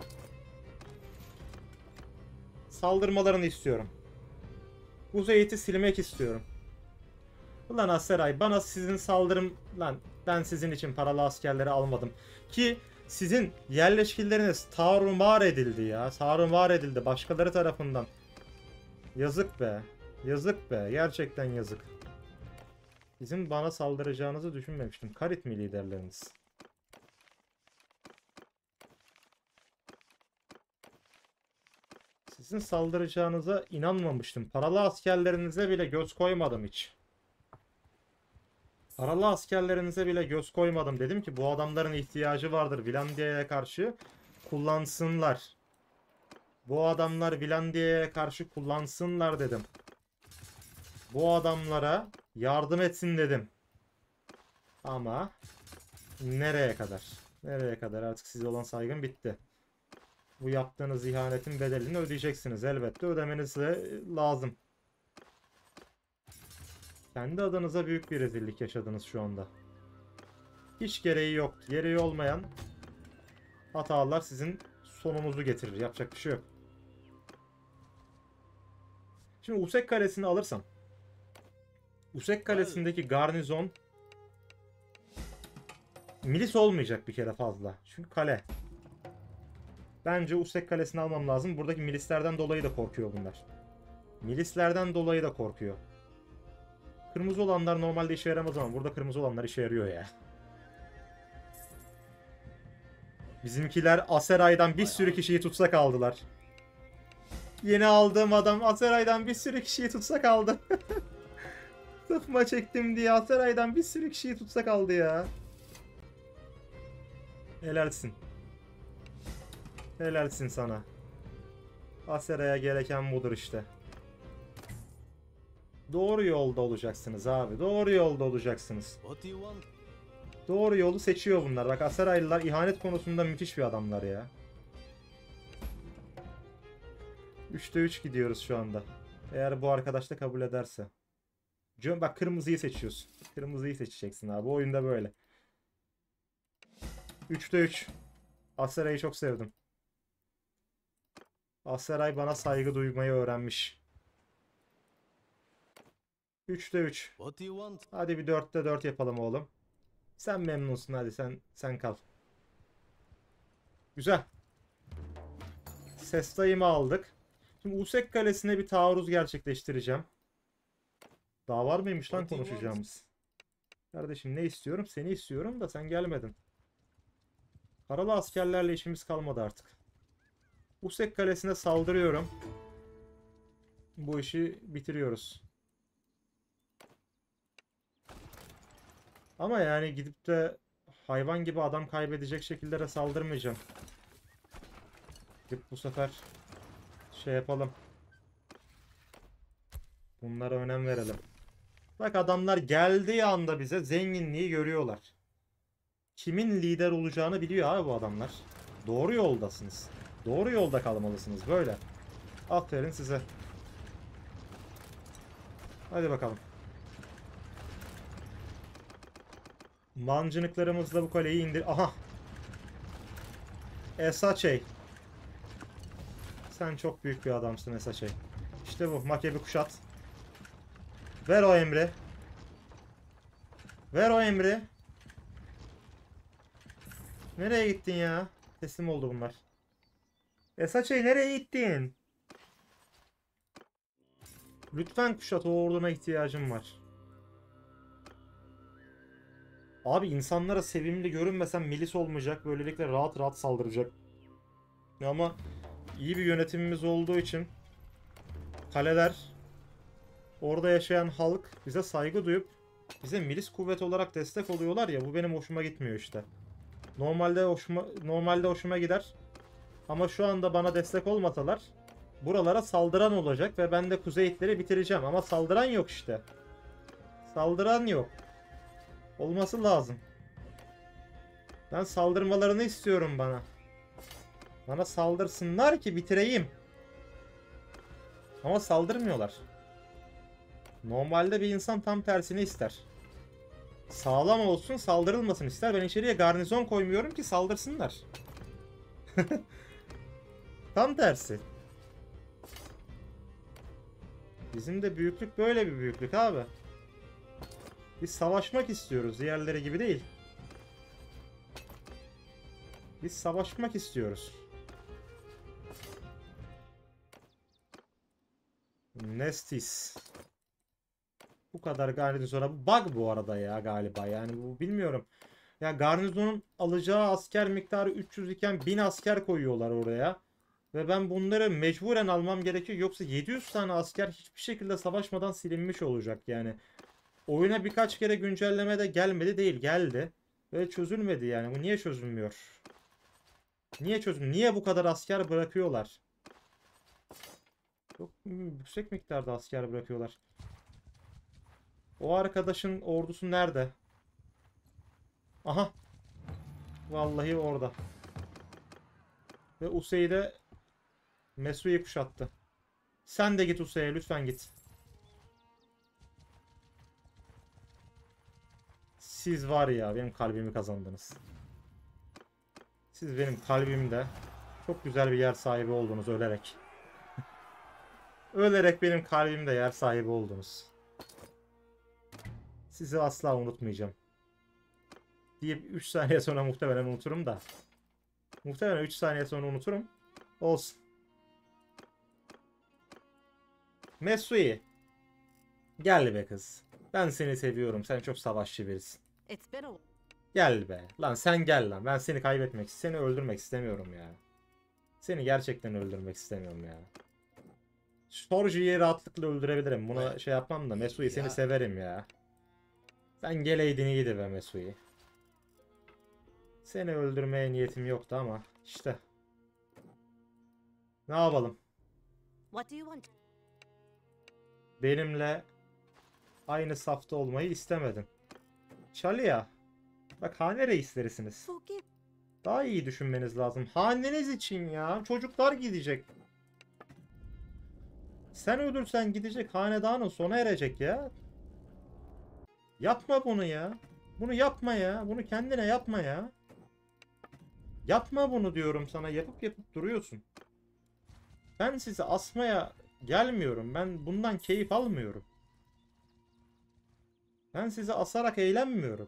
[SPEAKER 1] Saldırmalarını istiyorum. Kuzeyit'i silmek istiyorum. Ulan Aseray, bana sizin saldırım... Lan ben sizin için paralı askerleri almadım. Ki sizin yerleşkileriniz tarumar edildi ya. Tarumar edildi başkaları tarafından. Yazık be. Yazık be. Gerçekten yazık. Bizim bana saldıracağınızı düşünmemiştim. Karit mi liderleriniz? Sizin saldıracağınıza inanmamıştım. Paralı askerlerinize bile göz koymadım hiç. Paralı askerlerinize bile göz koymadım. Dedim ki bu adamların ihtiyacı vardır. Vilandiya'ya karşı kullansınlar. Bu adamlar Vilandiya'ya karşı kullansınlar dedim. Bu adamlara yardım etsin dedim. Ama nereye kadar? Nereye kadar? Artık size olan saygım bitti. Bu yaptığınız ihanetin bedelini ödeyeceksiniz. Elbette ödemeniz de lazım. Kendi adınıza büyük bir rezillik yaşadınız şu anda. Hiç gereği yok. Gereği olmayan hatalar sizin sonunuzu getirir. Yapacak bir şey yok. Şimdi Usek Kalesi'ni alırsam, Usek Kalesi'ndeki garnizon milis olmayacak bir kere fazla. Çünkü kale. Bence Usek Kalesi'ni almam lazım. Buradaki milislerden dolayı da korkuyor bunlar. Milislerden dolayı da korkuyor. Kırmızı olanlar normalde işe yaramaz ama burada kırmızı olanlar işe yarıyor ya. Bizimkiler Aseray'dan bir sürü kişiyi tutsak aldılar. Yeni aldığım adam Aseray'dan bir sürü kişiyi tutsak aldı. Tıfma çektim diye Aseray'dan bir sürü kişiyi tutsak aldı ya. Helalsin. Helalsin sana. Aseray'a gereken budur işte. Doğru yolda olacaksınız abi. Doğru yolda olacaksınız.
[SPEAKER 3] What do you want?
[SPEAKER 1] Doğru yolu seçiyor bunlar. Bak Aseraylılar ihanet konusunda müthiş bir adamlar ya. 3'te 3 gidiyoruz şu anda. Eğer bu arkadaş da kabul ederse. Bak kırmızıyı seçiyorsun. Kırmızıyı seçeceksin abi. Oyunda böyle. 3'te 3. Aseray'ı çok sevdim. Aseray bana saygı duymayı öğrenmiş. 3'te 3.
[SPEAKER 3] What do you want?
[SPEAKER 1] Hadi bir 4'te 4 yapalım oğlum. Sen memnunsun, hadi sen kal. Güzel. Ses dayımı aldık. Şimdi Usek Kalesi'ne bir taarruz gerçekleştireceğim. Daha var mıymış lan konuşacağımız? Kardeşim ne istiyorum? Seni istiyorum da sen gelmedin. Paralı askerlerle işimiz kalmadı artık. Usek Kalesi'ne saldırıyorum. Bu işi bitiriyoruz. Ama yani gidip de hayvan gibi adam kaybedecek şekillere saldırmayacağım. Gidip bu sefer şey yapalım. Bunlara önem verelim. Bak adamlar geldiği anda bize zenginliği görüyorlar. Kimin lider olacağını biliyor abi bu adamlar. Doğru yoldasınız. Doğru yolda kalmalısınız böyle. Aferin size. Hadi bakalım. Mancınıklarımızla bu kaleyi indir... Aha! Esaçey. Sen çok büyük bir adamsın Esaçey. İşte bu. Makebi kuşat. Ver o emri. Ver o emri. Nereye gittin ya? Teslim oldu bunlar. Esaçey nereye gittin? Lütfen kuşat, o orduna ihtiyacım var. Abi insanlara sevimli görünmesem milis olmayacak. Böylelikle rahat rahat saldıracak. Ama iyi bir yönetimimiz olduğu için kaleler, orada yaşayan halk bize saygı duyup bize milis kuvvet olarak destek oluyorlar ya, bu benim hoşuma gitmiyor işte. Normalde hoşuma gider. Ama şu anda bana destek olmasalar buralara saldıran olacak ve ben de Kuzeyitleri bitireceğim ama saldıran yok işte. Saldıran yok. Olması lazım. Ben saldırmalarını istiyorum bana. Bana saldırsınlar ki bitireyim. Ama saldırmıyorlar. Normalde bir insan tam tersini ister. Sağlam olsun, saldırılmasın ister. Ben içeriye garnizon koymuyorum ki saldırsınlar. Tam tersi. Bizim de büyüklük böyle bir büyüklük abi. Biz savaşmak istiyoruz. Diğerleri gibi değil. Biz savaşmak istiyoruz. Nestis. Bu kadar garnizona. Bu bug bu arada ya galiba. Yani bu bilmiyorum. Ya garnizonun alacağı asker miktarı 300 iken 1000 asker koyuyorlar oraya. Ve ben bunları mecburen almam gerekiyor. Yoksa 700 tane asker hiçbir şekilde savaşmadan silinmiş olacak yani. Oyuna birkaç kere güncelleme de gelmedi değil. Geldi. Ve çözülmedi yani. Bu niye çözülmüyor? Niye çözülmüyor? Niye bu kadar asker bırakıyorlar? Çok yüksek miktarda asker bırakıyorlar. O arkadaşın ordusu nerede? Aha. Vallahi orada. Ve Usey'i de Mesu'yu kuşattı. Sen de git Usey'e, lütfen git. Siz var ya, benim kalbimi kazandınız. Siz benim kalbimde çok güzel bir yer sahibi oldunuz ölerek. Ölerek benim kalbimde yer sahibi oldunuz. Sizi asla unutmayacağım. Deyip 3 saniye sonra muhtemelen unuturum da. Muhtemelen 3 saniye sonra unuturum. Olsun. Mesui. Gel be kız. Ben seni seviyorum. Sen çok savaşçı birisin.
[SPEAKER 4] It's been a
[SPEAKER 1] Gel be. Lan sen gel lan. Ben seni kaybetmek, seni öldürmek istemiyorum ya. Seni gerçekten öldürmek istemiyorum ya. Sorji'yi rahatlıkla öldürebilirim. Buna şey yapmam da Mesui, seni severim ya. Sen geleydin iyiydi be Mesui. Seni öldürmeye niyetim yoktu ama işte. Ne yapalım?
[SPEAKER 4] What do you want?
[SPEAKER 1] Benimle aynı safta olmayı istemedin. Çalia. Bak hane reislerisiniz.
[SPEAKER 4] Forgive.
[SPEAKER 1] Daha iyi düşünmeniz lazım. Haneniz için ya. Çocuklar gidecek. Sen ölürsen gidecek. Hanedanın sona erecek ya. Yapma bunu ya. Bunu yapma ya. Bunu kendine yapma ya. Yapma bunu diyorum sana. Yapıp duruyorsun. Ben sizi asmaya gelmiyorum. Ben bundan keyif almıyorum. Ben sizi asarak eğlenmiyorum.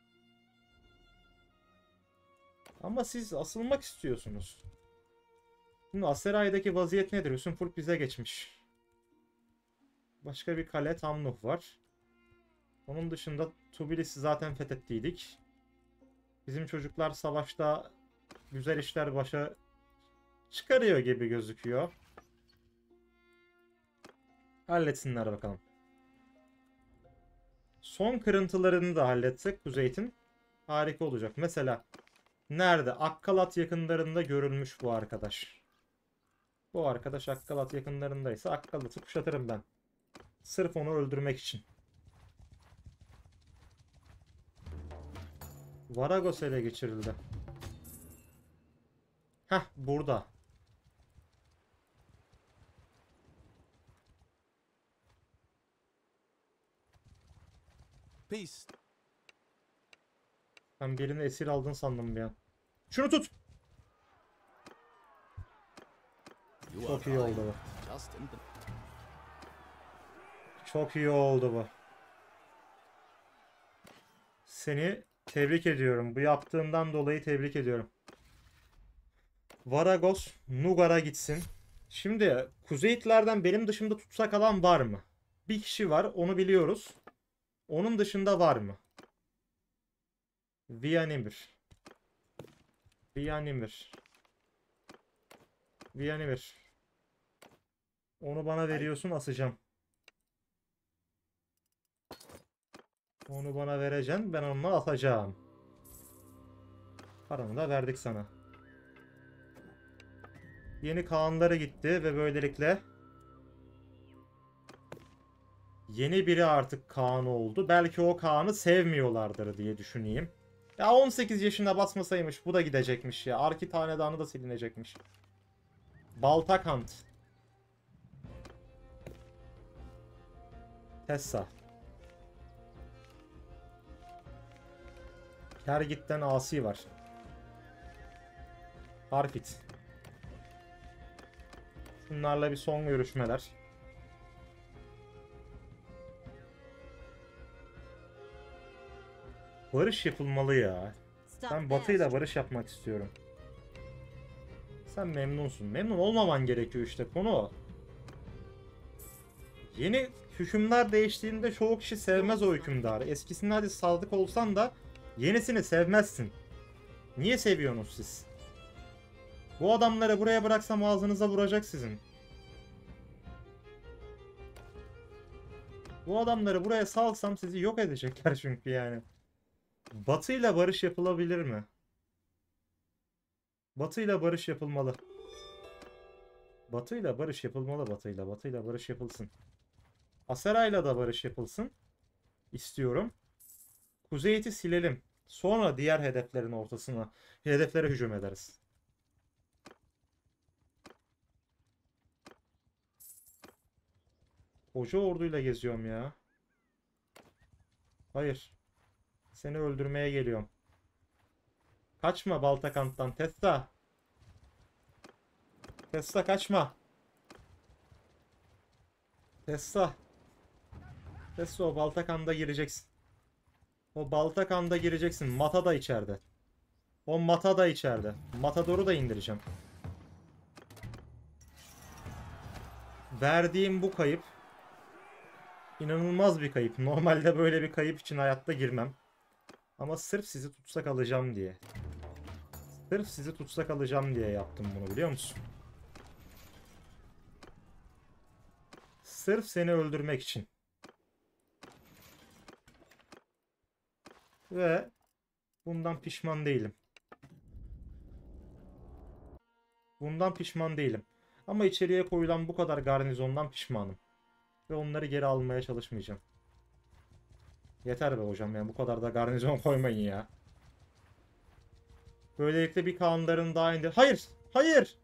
[SPEAKER 1] Ama siz asılmak istiyorsunuz. Şimdi Aseray'daki vaziyet nedir? Üsünfurt bize geçmiş. Başka bir kale Tamnuh var. Onun dışında Tbilis'i zaten fethettiydik. Bizim çocuklar savaşta güzel işler başa çıkarıyor gibi gözüküyor. Halletsinler bakalım. Son kırıntılarını da halletsek Kuzeyt'in harika olacak. Mesela nerede? Akkalat yakınlarında görülmüş bu arkadaş. Bu arkadaş Akkalat yakınlarındaysa Akkalat'ı kuşatırım ben. Sırf onu öldürmek için. Varagos ele geçirildi. Heh, burada.
[SPEAKER 3] Peace.
[SPEAKER 1] Ben birini esir aldın sandım bir an. Şunu tut.
[SPEAKER 3] You
[SPEAKER 1] Çok iyi oldu bu.
[SPEAKER 5] Just in the
[SPEAKER 1] Çok iyi oldu bu. Seni tebrik ediyorum. Bu yaptığından dolayı tebrik ediyorum. Varagos Nugar'a gitsin. Şimdi Kuzeyitlerden benim dışımda tutsak alan var mı? Bir kişi var, onu biliyoruz. Onun dışında var mı? Viyanimir. Viyanimir. Viyanimir. Onu bana veriyorsun, asacağım. Onu bana vereceksin, ben onunla atacağım. Paranı da verdik sana. Yeni Kaanları gitti ve böylelikle yeni biri artık Kaan oldu. Belki o Kaan'ı sevmiyorlardır diye düşüneyim. Ya 18 yaşında basmasaymış bu da gidecekmiş ya. Arki Hanedanı da silinecekmiş. Baltakant. Tessa. Kergit'ten Asi var. Harpit. Bunlarla bir son görüşmeler. Barış yapılmalı ya.
[SPEAKER 4] Stop
[SPEAKER 1] Ben
[SPEAKER 4] fast.
[SPEAKER 1] Batı'yla barış yapmak istiyorum. Sen memnunsun. Memnun olmaman gerekiyor işte, konu o. Yeni hükümdar değiştiğinde çoğu kişi sevmez o hükümdarı. Eskisine hadi sadık olsan da yenisini sevmezsin. Niye seviyorsunuz siz? Bu adamları buraya bıraksam ağzınıza vuracak sizin. Bu adamları buraya salsam sizi yok edecekler çünkü yani. Batı'yla barış yapılabilir mi? Batı'yla barış yapılmalı. Batı'yla barış yapılmalı, Batı'yla barış yapılsın. Asera'yla da barış yapılsın. İstiyorum. Kuzeyit'i silelim. Sonra diğer hedeflerin ortasına, hedeflere hücum ederiz. Koca orduyla geziyorum ya. Hayır. Seni öldürmeye geliyorum. Kaçma Baltakant'tan Tessa. Tessa kaçma. Tessa. Tessa, o Baltakant'a gireceksin. O Baltakant'a gireceksin. Mata da içeride. O Mata da içeride. Matador'u da indireceğim. Verdiğim bu kayıp İnanılmaz bir kayıp. Normalde böyle bir kayıp için hayatta girmem. Ama sırf sizi tutsak alacağım diye. Sırf sizi tutsak alacağım diye yaptım bunu, biliyor musun? Sırf seni öldürmek için. Ve bundan pişman değilim. Bundan pişman değilim. Ama içeriye koyulan bu kadar garnizondan pişmanım. Ve onları geri almaya çalışmayacağım. Yeter be hocam, yani bu kadar da garnizon koymayın ya. Böylelikle bir Kaanların daha indir. Hayır! Hayır!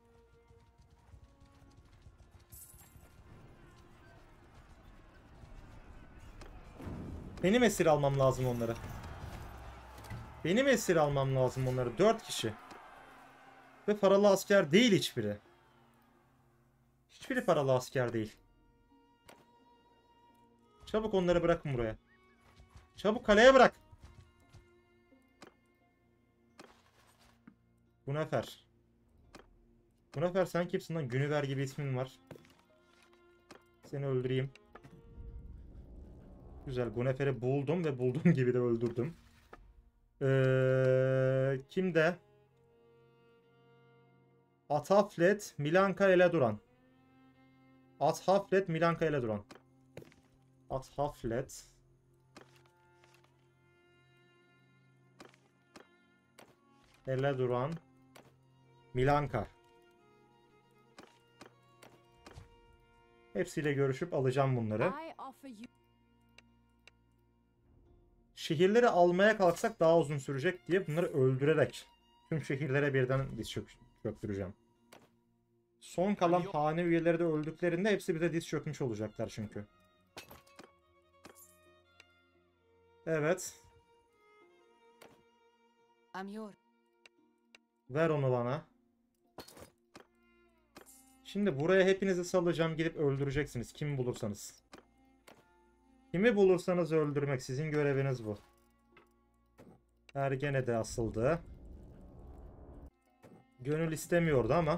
[SPEAKER 1] Benim esir almam lazım onları. Benim esir almam lazım onları. 4 kişi. Ve paralı asker değil hiçbiri. Hiçbiri paralı asker değil. Çabuk onları bırakın buraya. Çabuk kaleye bırak. Gunefer. Gunefer, sen kimsin lan? Günüver gibi ismin var. Seni öldüreyim. Güzel. Gunefer'i buldum ve bulduğum gibi de öldürdüm. Kimde? Athaflet, Milanka Eleduran. Athaflet, Milanka Eleduran. Athaflet. Eleduran. Milanka. Hepsiyle görüşüp alacağım bunları.
[SPEAKER 6] I offer you
[SPEAKER 1] Şehirleri almaya kalksak daha uzun sürecek diye bunları öldürerek tüm şehirlere birden diz çöktüreceğim. Son kalan hane üyeleri de öldüklerinde hepsi bize diz çökmüş olacaklar çünkü. Evet.
[SPEAKER 4] I'm yours.
[SPEAKER 1] Ver onu bana. Şimdi buraya hepinizi salacağım. Gidip öldüreceksiniz. Kimi bulursanız. Kimi bulursanız öldürmek. Sizin göreviniz bu. Ergene de asıldı. Gönül istemiyordu ama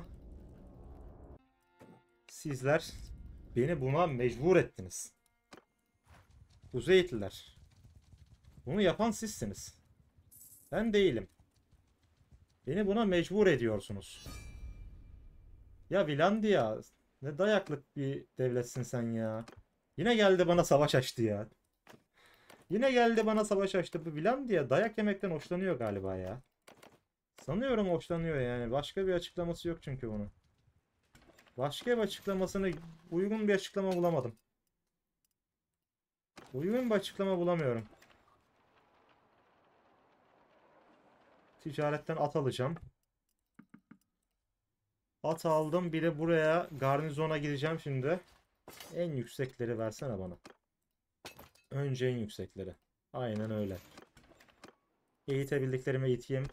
[SPEAKER 1] sizler beni buna mecbur ettiniz. Kuzeyitliler. Bunu yapan sizsiniz. Ben değilim. Beni buna mecbur ediyorsunuz. Ya Vilandia, ne dayaklık bir devletsin sen ya. Yine geldi bana savaş açtı ya. Yine geldi bana savaş açtı. Bu Vilandia dayak yemekten hoşlanıyor galiba ya. Sanıyorum hoşlanıyor yani. Başka bir açıklaması yok çünkü bunun. Başka bir açıklamasını, uygun bir açıklama bulamadım. Uygun bir açıklama bulamıyorum. Ticaretten at alacağım. At aldım. Bir de buraya garnizona gideceğim şimdi. En yüksekleri versene bana. Önce en yüksekleri. Aynen öyle. Eğitebildiklerimi eğiteyim.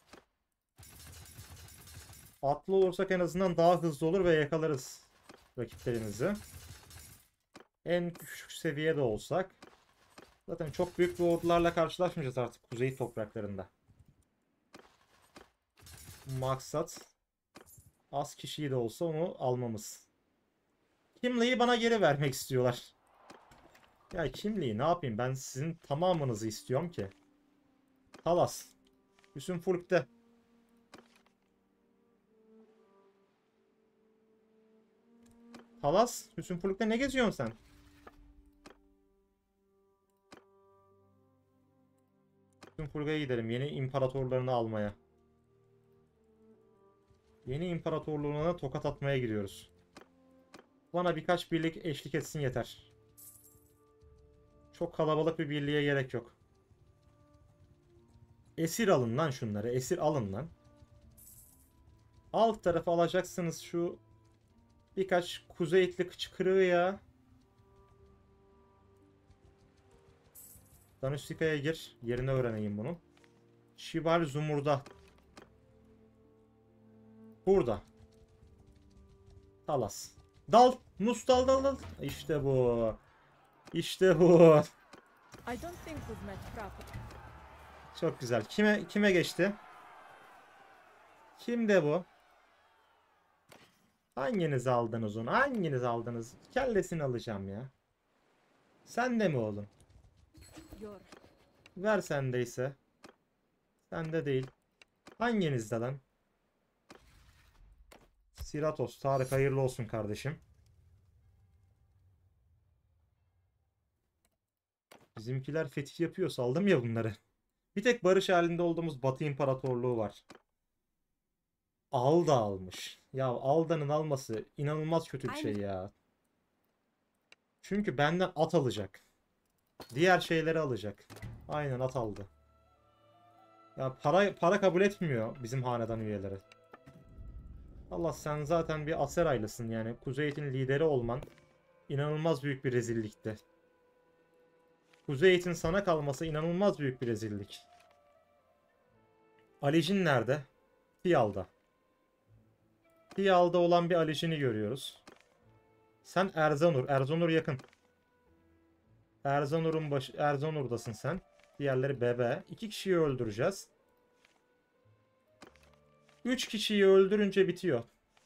[SPEAKER 1] Atlı olursak en azından daha hızlı olur ve yakalarız rakiplerimizi. En küçük seviyede olsak. Zaten çok büyük bir ordularla karşılaşmayacağız artık kuzey topraklarında. Maksat az kişiyi de olsa onu almamız. Kimliği bana geri vermek istiyorlar. Ya kimliği ne yapayım? Ben sizin tamamınızı istiyorum ki. Talas. Hüsnü Fulk'te. Talas. Hüsnü Fulk'te ne geziyorsun sen? Hüsnü Fulk'a gidelim. Yeni imparatorlarını almaya. Yeni imparatorluğuna tokat atmaya gidiyoruz. Bana birkaç birlik eşlik etsin yeter. Çok kalabalık bir birliğe gerek yok. Esir alın lan şunları. Esir alın lan. Alt tarafı alacaksınız şu birkaç kuzeyitli kıçkırığı ya. Danustika'ya gir. Yerini öğreneyim bunun. Şibal Zumur'da. Burada. Talas. Dal. Nus dal dal dal. İşte bu. İşte bu.
[SPEAKER 5] I don't think we've met properly.
[SPEAKER 1] Çok güzel. Kime geçti? Kimde bu? Hanginiz aldınız onu? Hanginiz aldınız? Kellesini alacağım ya. Sen de mi oğlum?
[SPEAKER 5] Your
[SPEAKER 1] Ver sendeyse. Sende değil. Hanginizde lan? Siratos, Tarık hayırlı olsun kardeşim. Bizimkiler fetih yapıyor. Saldım ya bunları. Bir tek barış halinde olduğumuz Batı İmparatorluğu var. Alda almış. Ya Alda'nın alması inanılmaz kötü bir şey ya. Çünkü benden at alacak. Diğer şeyleri alacak. Aynen at aldı. Ya para kabul etmiyor bizim hanedan üyeleri. Allah sen zaten bir Aseraylısın yani. Kuzeyit'in lideri olman inanılmaz büyük bir rezillikti. Kuzeyit'in sana kalması inanılmaz büyük bir rezillik. Alijin nerede? Fiyal'da. Fiyal'da olan bir Alijin'i görüyoruz. Sen Erzanur. Erzanur yakın. Erzanur'dasın sen. Diğerleri bebe. 2 kişiyi öldüreceğiz. 3 kişiyi öldürünce bitiyor.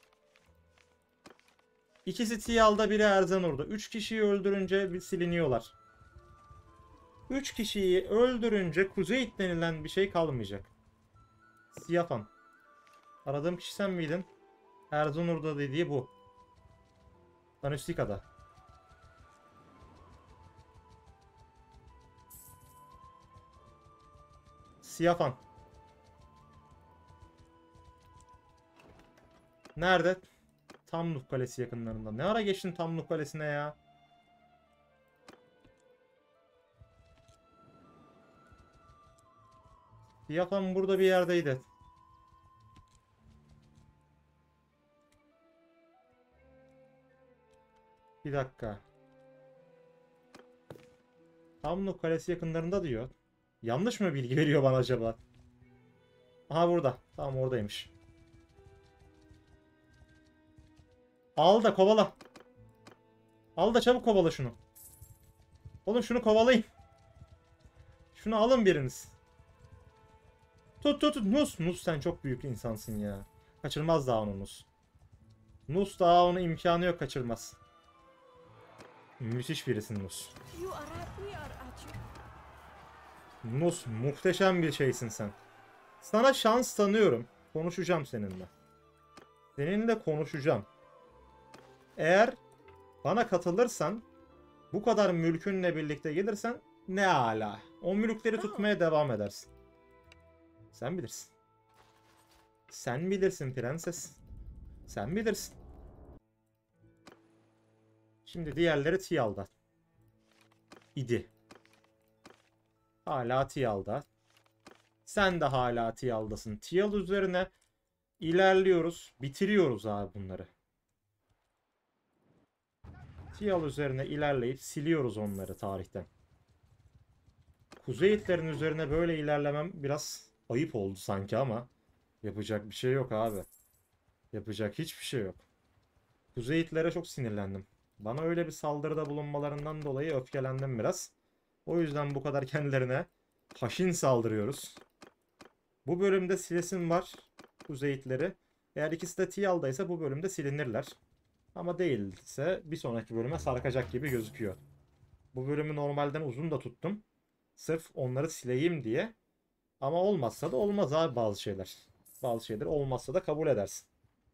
[SPEAKER 1] İkisi Tiyal'da, biri Erzanur'da. 3 kişiyi öldürünce siliniyorlar. 3 kişiyi öldürünce Kuzeyit denilen bir şey kalmayacak. Siyafan. Aradığım kişi sen miydin? Erzanur'da dediği bu. Danustika'da. Siyafan. Nerede? Tamnuf Kalesi yakınlarında. Ne ara geçtin Tamnuf Kalesi'ne ya? Siyafan burada bir yerdeydi. Bir dakika. Tamnuf Kalesi yakınlarında diyor. Yanlış mı bilgi veriyor bana acaba? Aha burada. Tamam oradaymış. Al da kovala. Al da çabuk kovala şunu. Oğlum şunu kovalayın. Şunu alın biriniz. Tut tut tut. Nus. Nus sen çok büyük insansın ya. Kaçırmaz daha onu Nus. Nus daha onu imkanı yok kaçırmaz. Müthiş birisin Nus.
[SPEAKER 5] You are right. We are at you.
[SPEAKER 1] Nus muhteşem bir şeysin sen. Sana şans tanıyorum. Konuşacağım seninle. Seninle konuşacağım. Eğer bana katılırsan, bu kadar mülkünle birlikte gelirsen ne ala. O mülkleri tutmaya devam edersin. Sen bilirsin. Sen bilirsin prenses. Sen bilirsin. Şimdi diğerleri Tiyal'da. İdi. Hala Tiyal'da. Sen de hala Tiyal'dasın. Tiyal üzerine ilerliyoruz. Bitiriyoruz abi bunları. Tiyal üzerine ilerleyip siliyoruz onları tarihten. Kuzey Hitler'in üzerine böyle ilerlemem biraz ayıp oldu sanki ama yapacak bir şey yok abi. Yapacak hiçbir şey yok. Kuzey Hitler'e çok sinirlendim. Bana öyle bir saldırıda bulunmalarından dolayı öfkelendim biraz. O yüzden bu kadar kendilerine haşin saldırıyoruz. Bu bölümde silesim var Kuzey Hitler'i. Eğer ikisi de Tiyal'daysa bu bölümde silinirler. Ama değilse bir sonraki bölüme sarkacak gibi gözüküyor. Bu bölümü normalden uzun da tuttum. Sırf onları sileyim diye. Ama olmazsa da olmaz abi bazı şeyler. Bazı şeyler olmazsa da kabul edersin.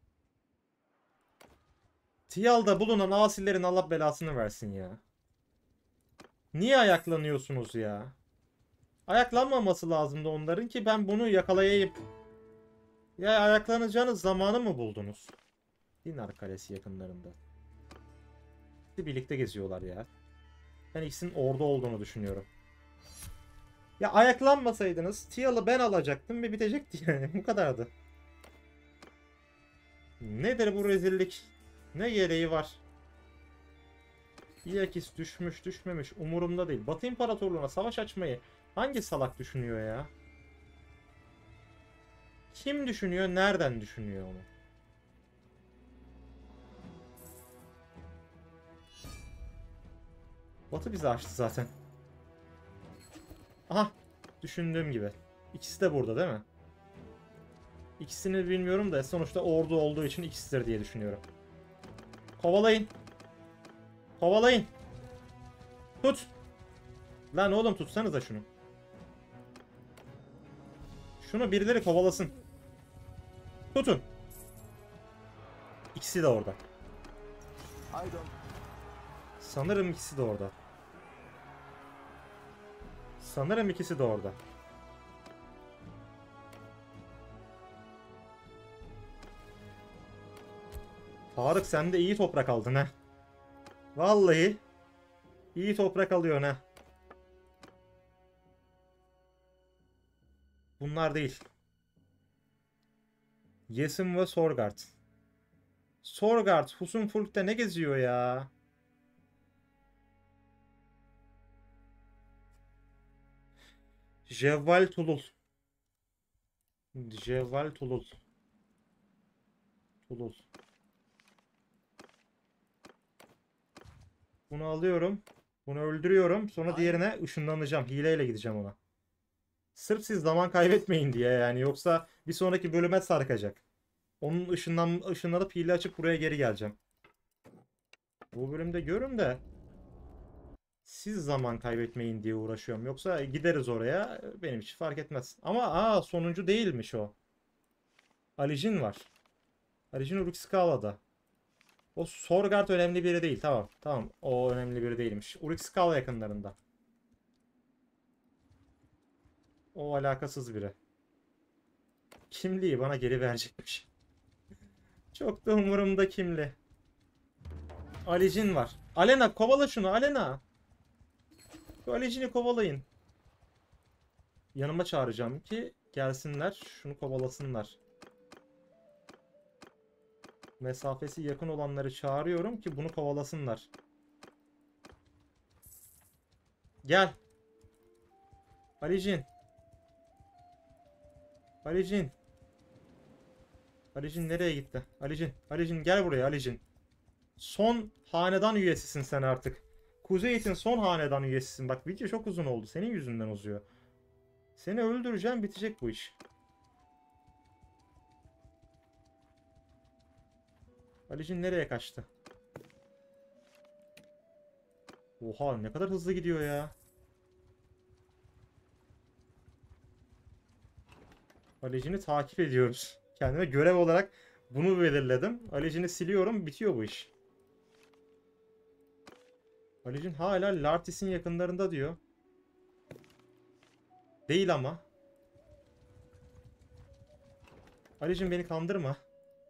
[SPEAKER 1] Tiyal'da bulunan asillerin Allah belasını versin ya. Niye ayaklanıyorsunuz ya? Ayaklanmaması lazımdı onların ki ben bunu yakalayayım. Ya ayaklanacağınız zamanı mı buldunuz? Dinar Kalesi yakınlarında. Birlikte geziyorlar ya. Ben ikisinin orada olduğunu düşünüyorum. Ya ayaklanmasaydınız Tiyal'ı ben alacaktım ve bitecekti yani. Bu kadardı. Nedir bu rezillik? Ne gereği var? İyakis düşmüş düşmemiş umurumda değil. Batı İmparatorluğu'na savaş açmayı hangi salak düşünüyor ya? Kim düşünüyor? Nereden düşünüyor onu? Batı bizi açtı zaten. Aha. Düşündüğüm gibi. İkisi de burada değil mi? İkisini bilmiyorum da sonuçta ordu olduğu için ikisidir diye düşünüyorum. Kovalayın. Kovalayın. Tut. Lan oğlum tutsanıza şunu. Şunu birileri kovalasın. Tutun. İkisi de orada. Sanırım ikisi de orada. Sanırım ikisi de orada. Tarık sen de iyi toprak aldın ha. Vallahi iyi toprak alıyorsun ha. Bunlar değil. Yesim ve Sorgard. Sorgard Husunfulk'te ne geziyor ya? Cevval Tulul. Cevval Tulul. Tulul. Bunu alıyorum. Bunu öldürüyorum. Sonra diğerine ışınlanacağım. Hileyle gideceğim ona. Sırf siz zaman kaybetmeyin diye yani. Yoksa bir sonraki bölüme sarkacak. Onun ışınlanıp hile açıp buraya geri geleceğim. Bu bölümde görün de siz zaman kaybetmeyin diye uğraşıyorum. Yoksa gideriz oraya. Benim için fark etmez. Ama sonuncu değilmiş o. Alijin var. Alijin Uruk-Skala'da. O Sorgard önemli biri değil. Tamam. Tamam. O önemli biri değilmiş. Uruk-Skala yakınlarında. O alakasız biri. Kimliği bana geri verecekmiş. Çok da umurumda kimli. Alijin var. Alena kovala şunu Alena. Şu Alijin'i kovalayın. Yanıma çağıracağım ki gelsinler şunu kovalasınlar. Mesafesi yakın olanları çağırıyorum ki bunu kovalasınlar. Gel. Alijin. Alijin. Alijin nereye gitti? Alijin. Alijin gel buraya Alijin. Son hanedan üyesisin sen artık. Kuzeyit'in son hanedan üyesisin. Bak video çok uzun oldu. Senin yüzünden uzuyor. Seni öldüreceğim, bitecek bu iş. Alicin nereye kaçtı? Oha, ne kadar hızlı gidiyor ya. Alicin'i takip ediyoruz. Kendime görev olarak bunu belirledim. Alicin'i siliyorum, bitiyor bu iş. Alicin hala Lartis'in yakınlarında diyor. Değil ama. Alicin, beni kandırma.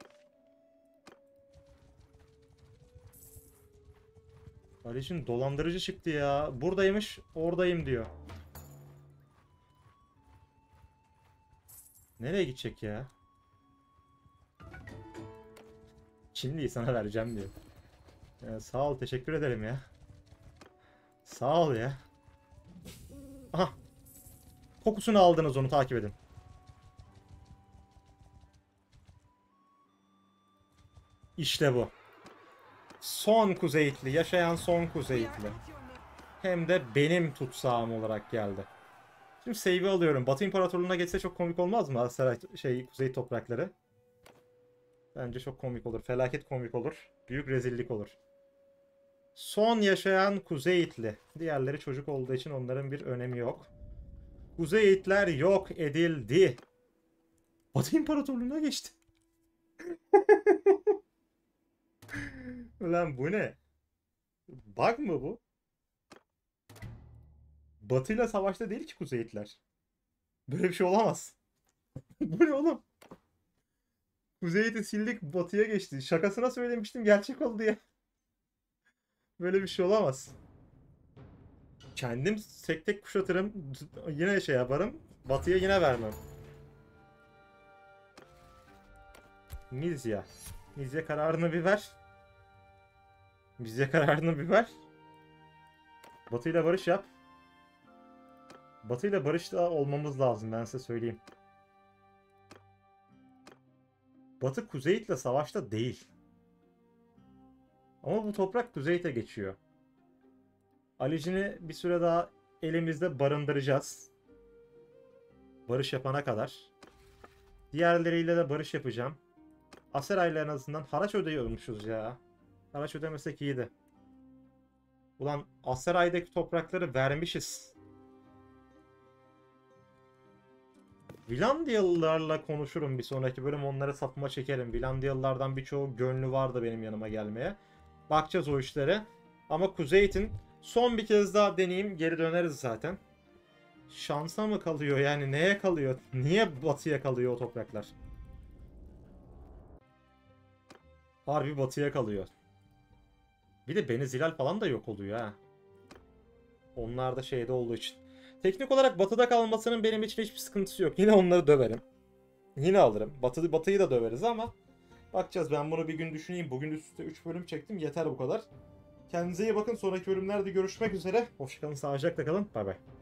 [SPEAKER 1] Alicin dolandırıcı çıktı ya. Buradaymış, oradayım diyor. Nereye gidecek ya? Çinliyi sana vereceğim diyor. Sağ ol, teşekkür ederim ya. Sağ ol ya. Aha. Kokusunu aldınız, onu takip edin. İşte bu. Son Kuzeyitli, yaşayan son Kuzeyitli. Hem de benim tutsağım olarak geldi. Şimdi save'i alıyorum. Batı İmparatorluğu'na geçse çok komik olmaz mı? Asaray, Kuzey toprakları. Bence çok komik olur. Felaket komik olur. Büyük rezillik olur. Son yaşayan Kuzeyitli. Diğerleri çocuk olduğu için onların bir önemi yok. Kuzeyitler yok edildi. Batı İmparatorluğu'na geçti. Ulan bu ne? Bug mı bu? Batı'yla savaşta değil ki Kuzeyitler. Böyle bir şey olamaz. Bu ne oğlum? Kuzeyit'i sildik, Batı'ya geçti. Şakasına söylemiştim, gerçek oldu ya. Böyle bir şey olamaz. Kendim tek tek kuşatırım. Yine şey yaparım. Batı'ya yine vermem. Mizya. Mizya kararını bir ver. Mizya kararını bir ver. Batı'yla barış yap. Batı'yla barışta olmamız lazım, ben size söyleyeyim. Batı Kuzeyit'le savaşta değil. Ama bu toprak Kuzeyit'e geçiyor. Alicin'i bir süre daha elimizde barındıracağız. Barış yapana kadar. Diğerleriyle de barış yapacağım. Aseray'la en azından haraç ödüyormuşuz ya. Haraç ödemesek iyiydi. Ulan Aseray'daki toprakları vermişiz. Vilandiyalılarla konuşurum bir sonraki bölüm, onlara sapıma çekerim. Vilandiyalılardan birçoğu gönlü vardı benim yanıma gelmeye. Bakacağız o işlere. Ama Kuzeyit'in son bir kez daha deneyeyim, geri döneriz zaten. Şansa mı kalıyor yani, neye kalıyor? Niye batıya kalıyor o topraklar? Harbi batıya kalıyor. Bir de Benizilal falan da yok oluyor ha. Onlar da şeyde olduğu için. Teknik olarak batıda kalmasının benim için hiçbir sıkıntısı yok. Yine onları döverim. Yine alırım. Batıyı da döveriz ama bakacağız, ben bunu bir gün düşüneyim. Bugün üstte 3 bölüm çektim. Yeter bu kadar. Kendinize iyi bakın. Sonraki bölümlerde görüşmek üzere. Hoşçakalın. Sağlıcakla kalın. Bay bay.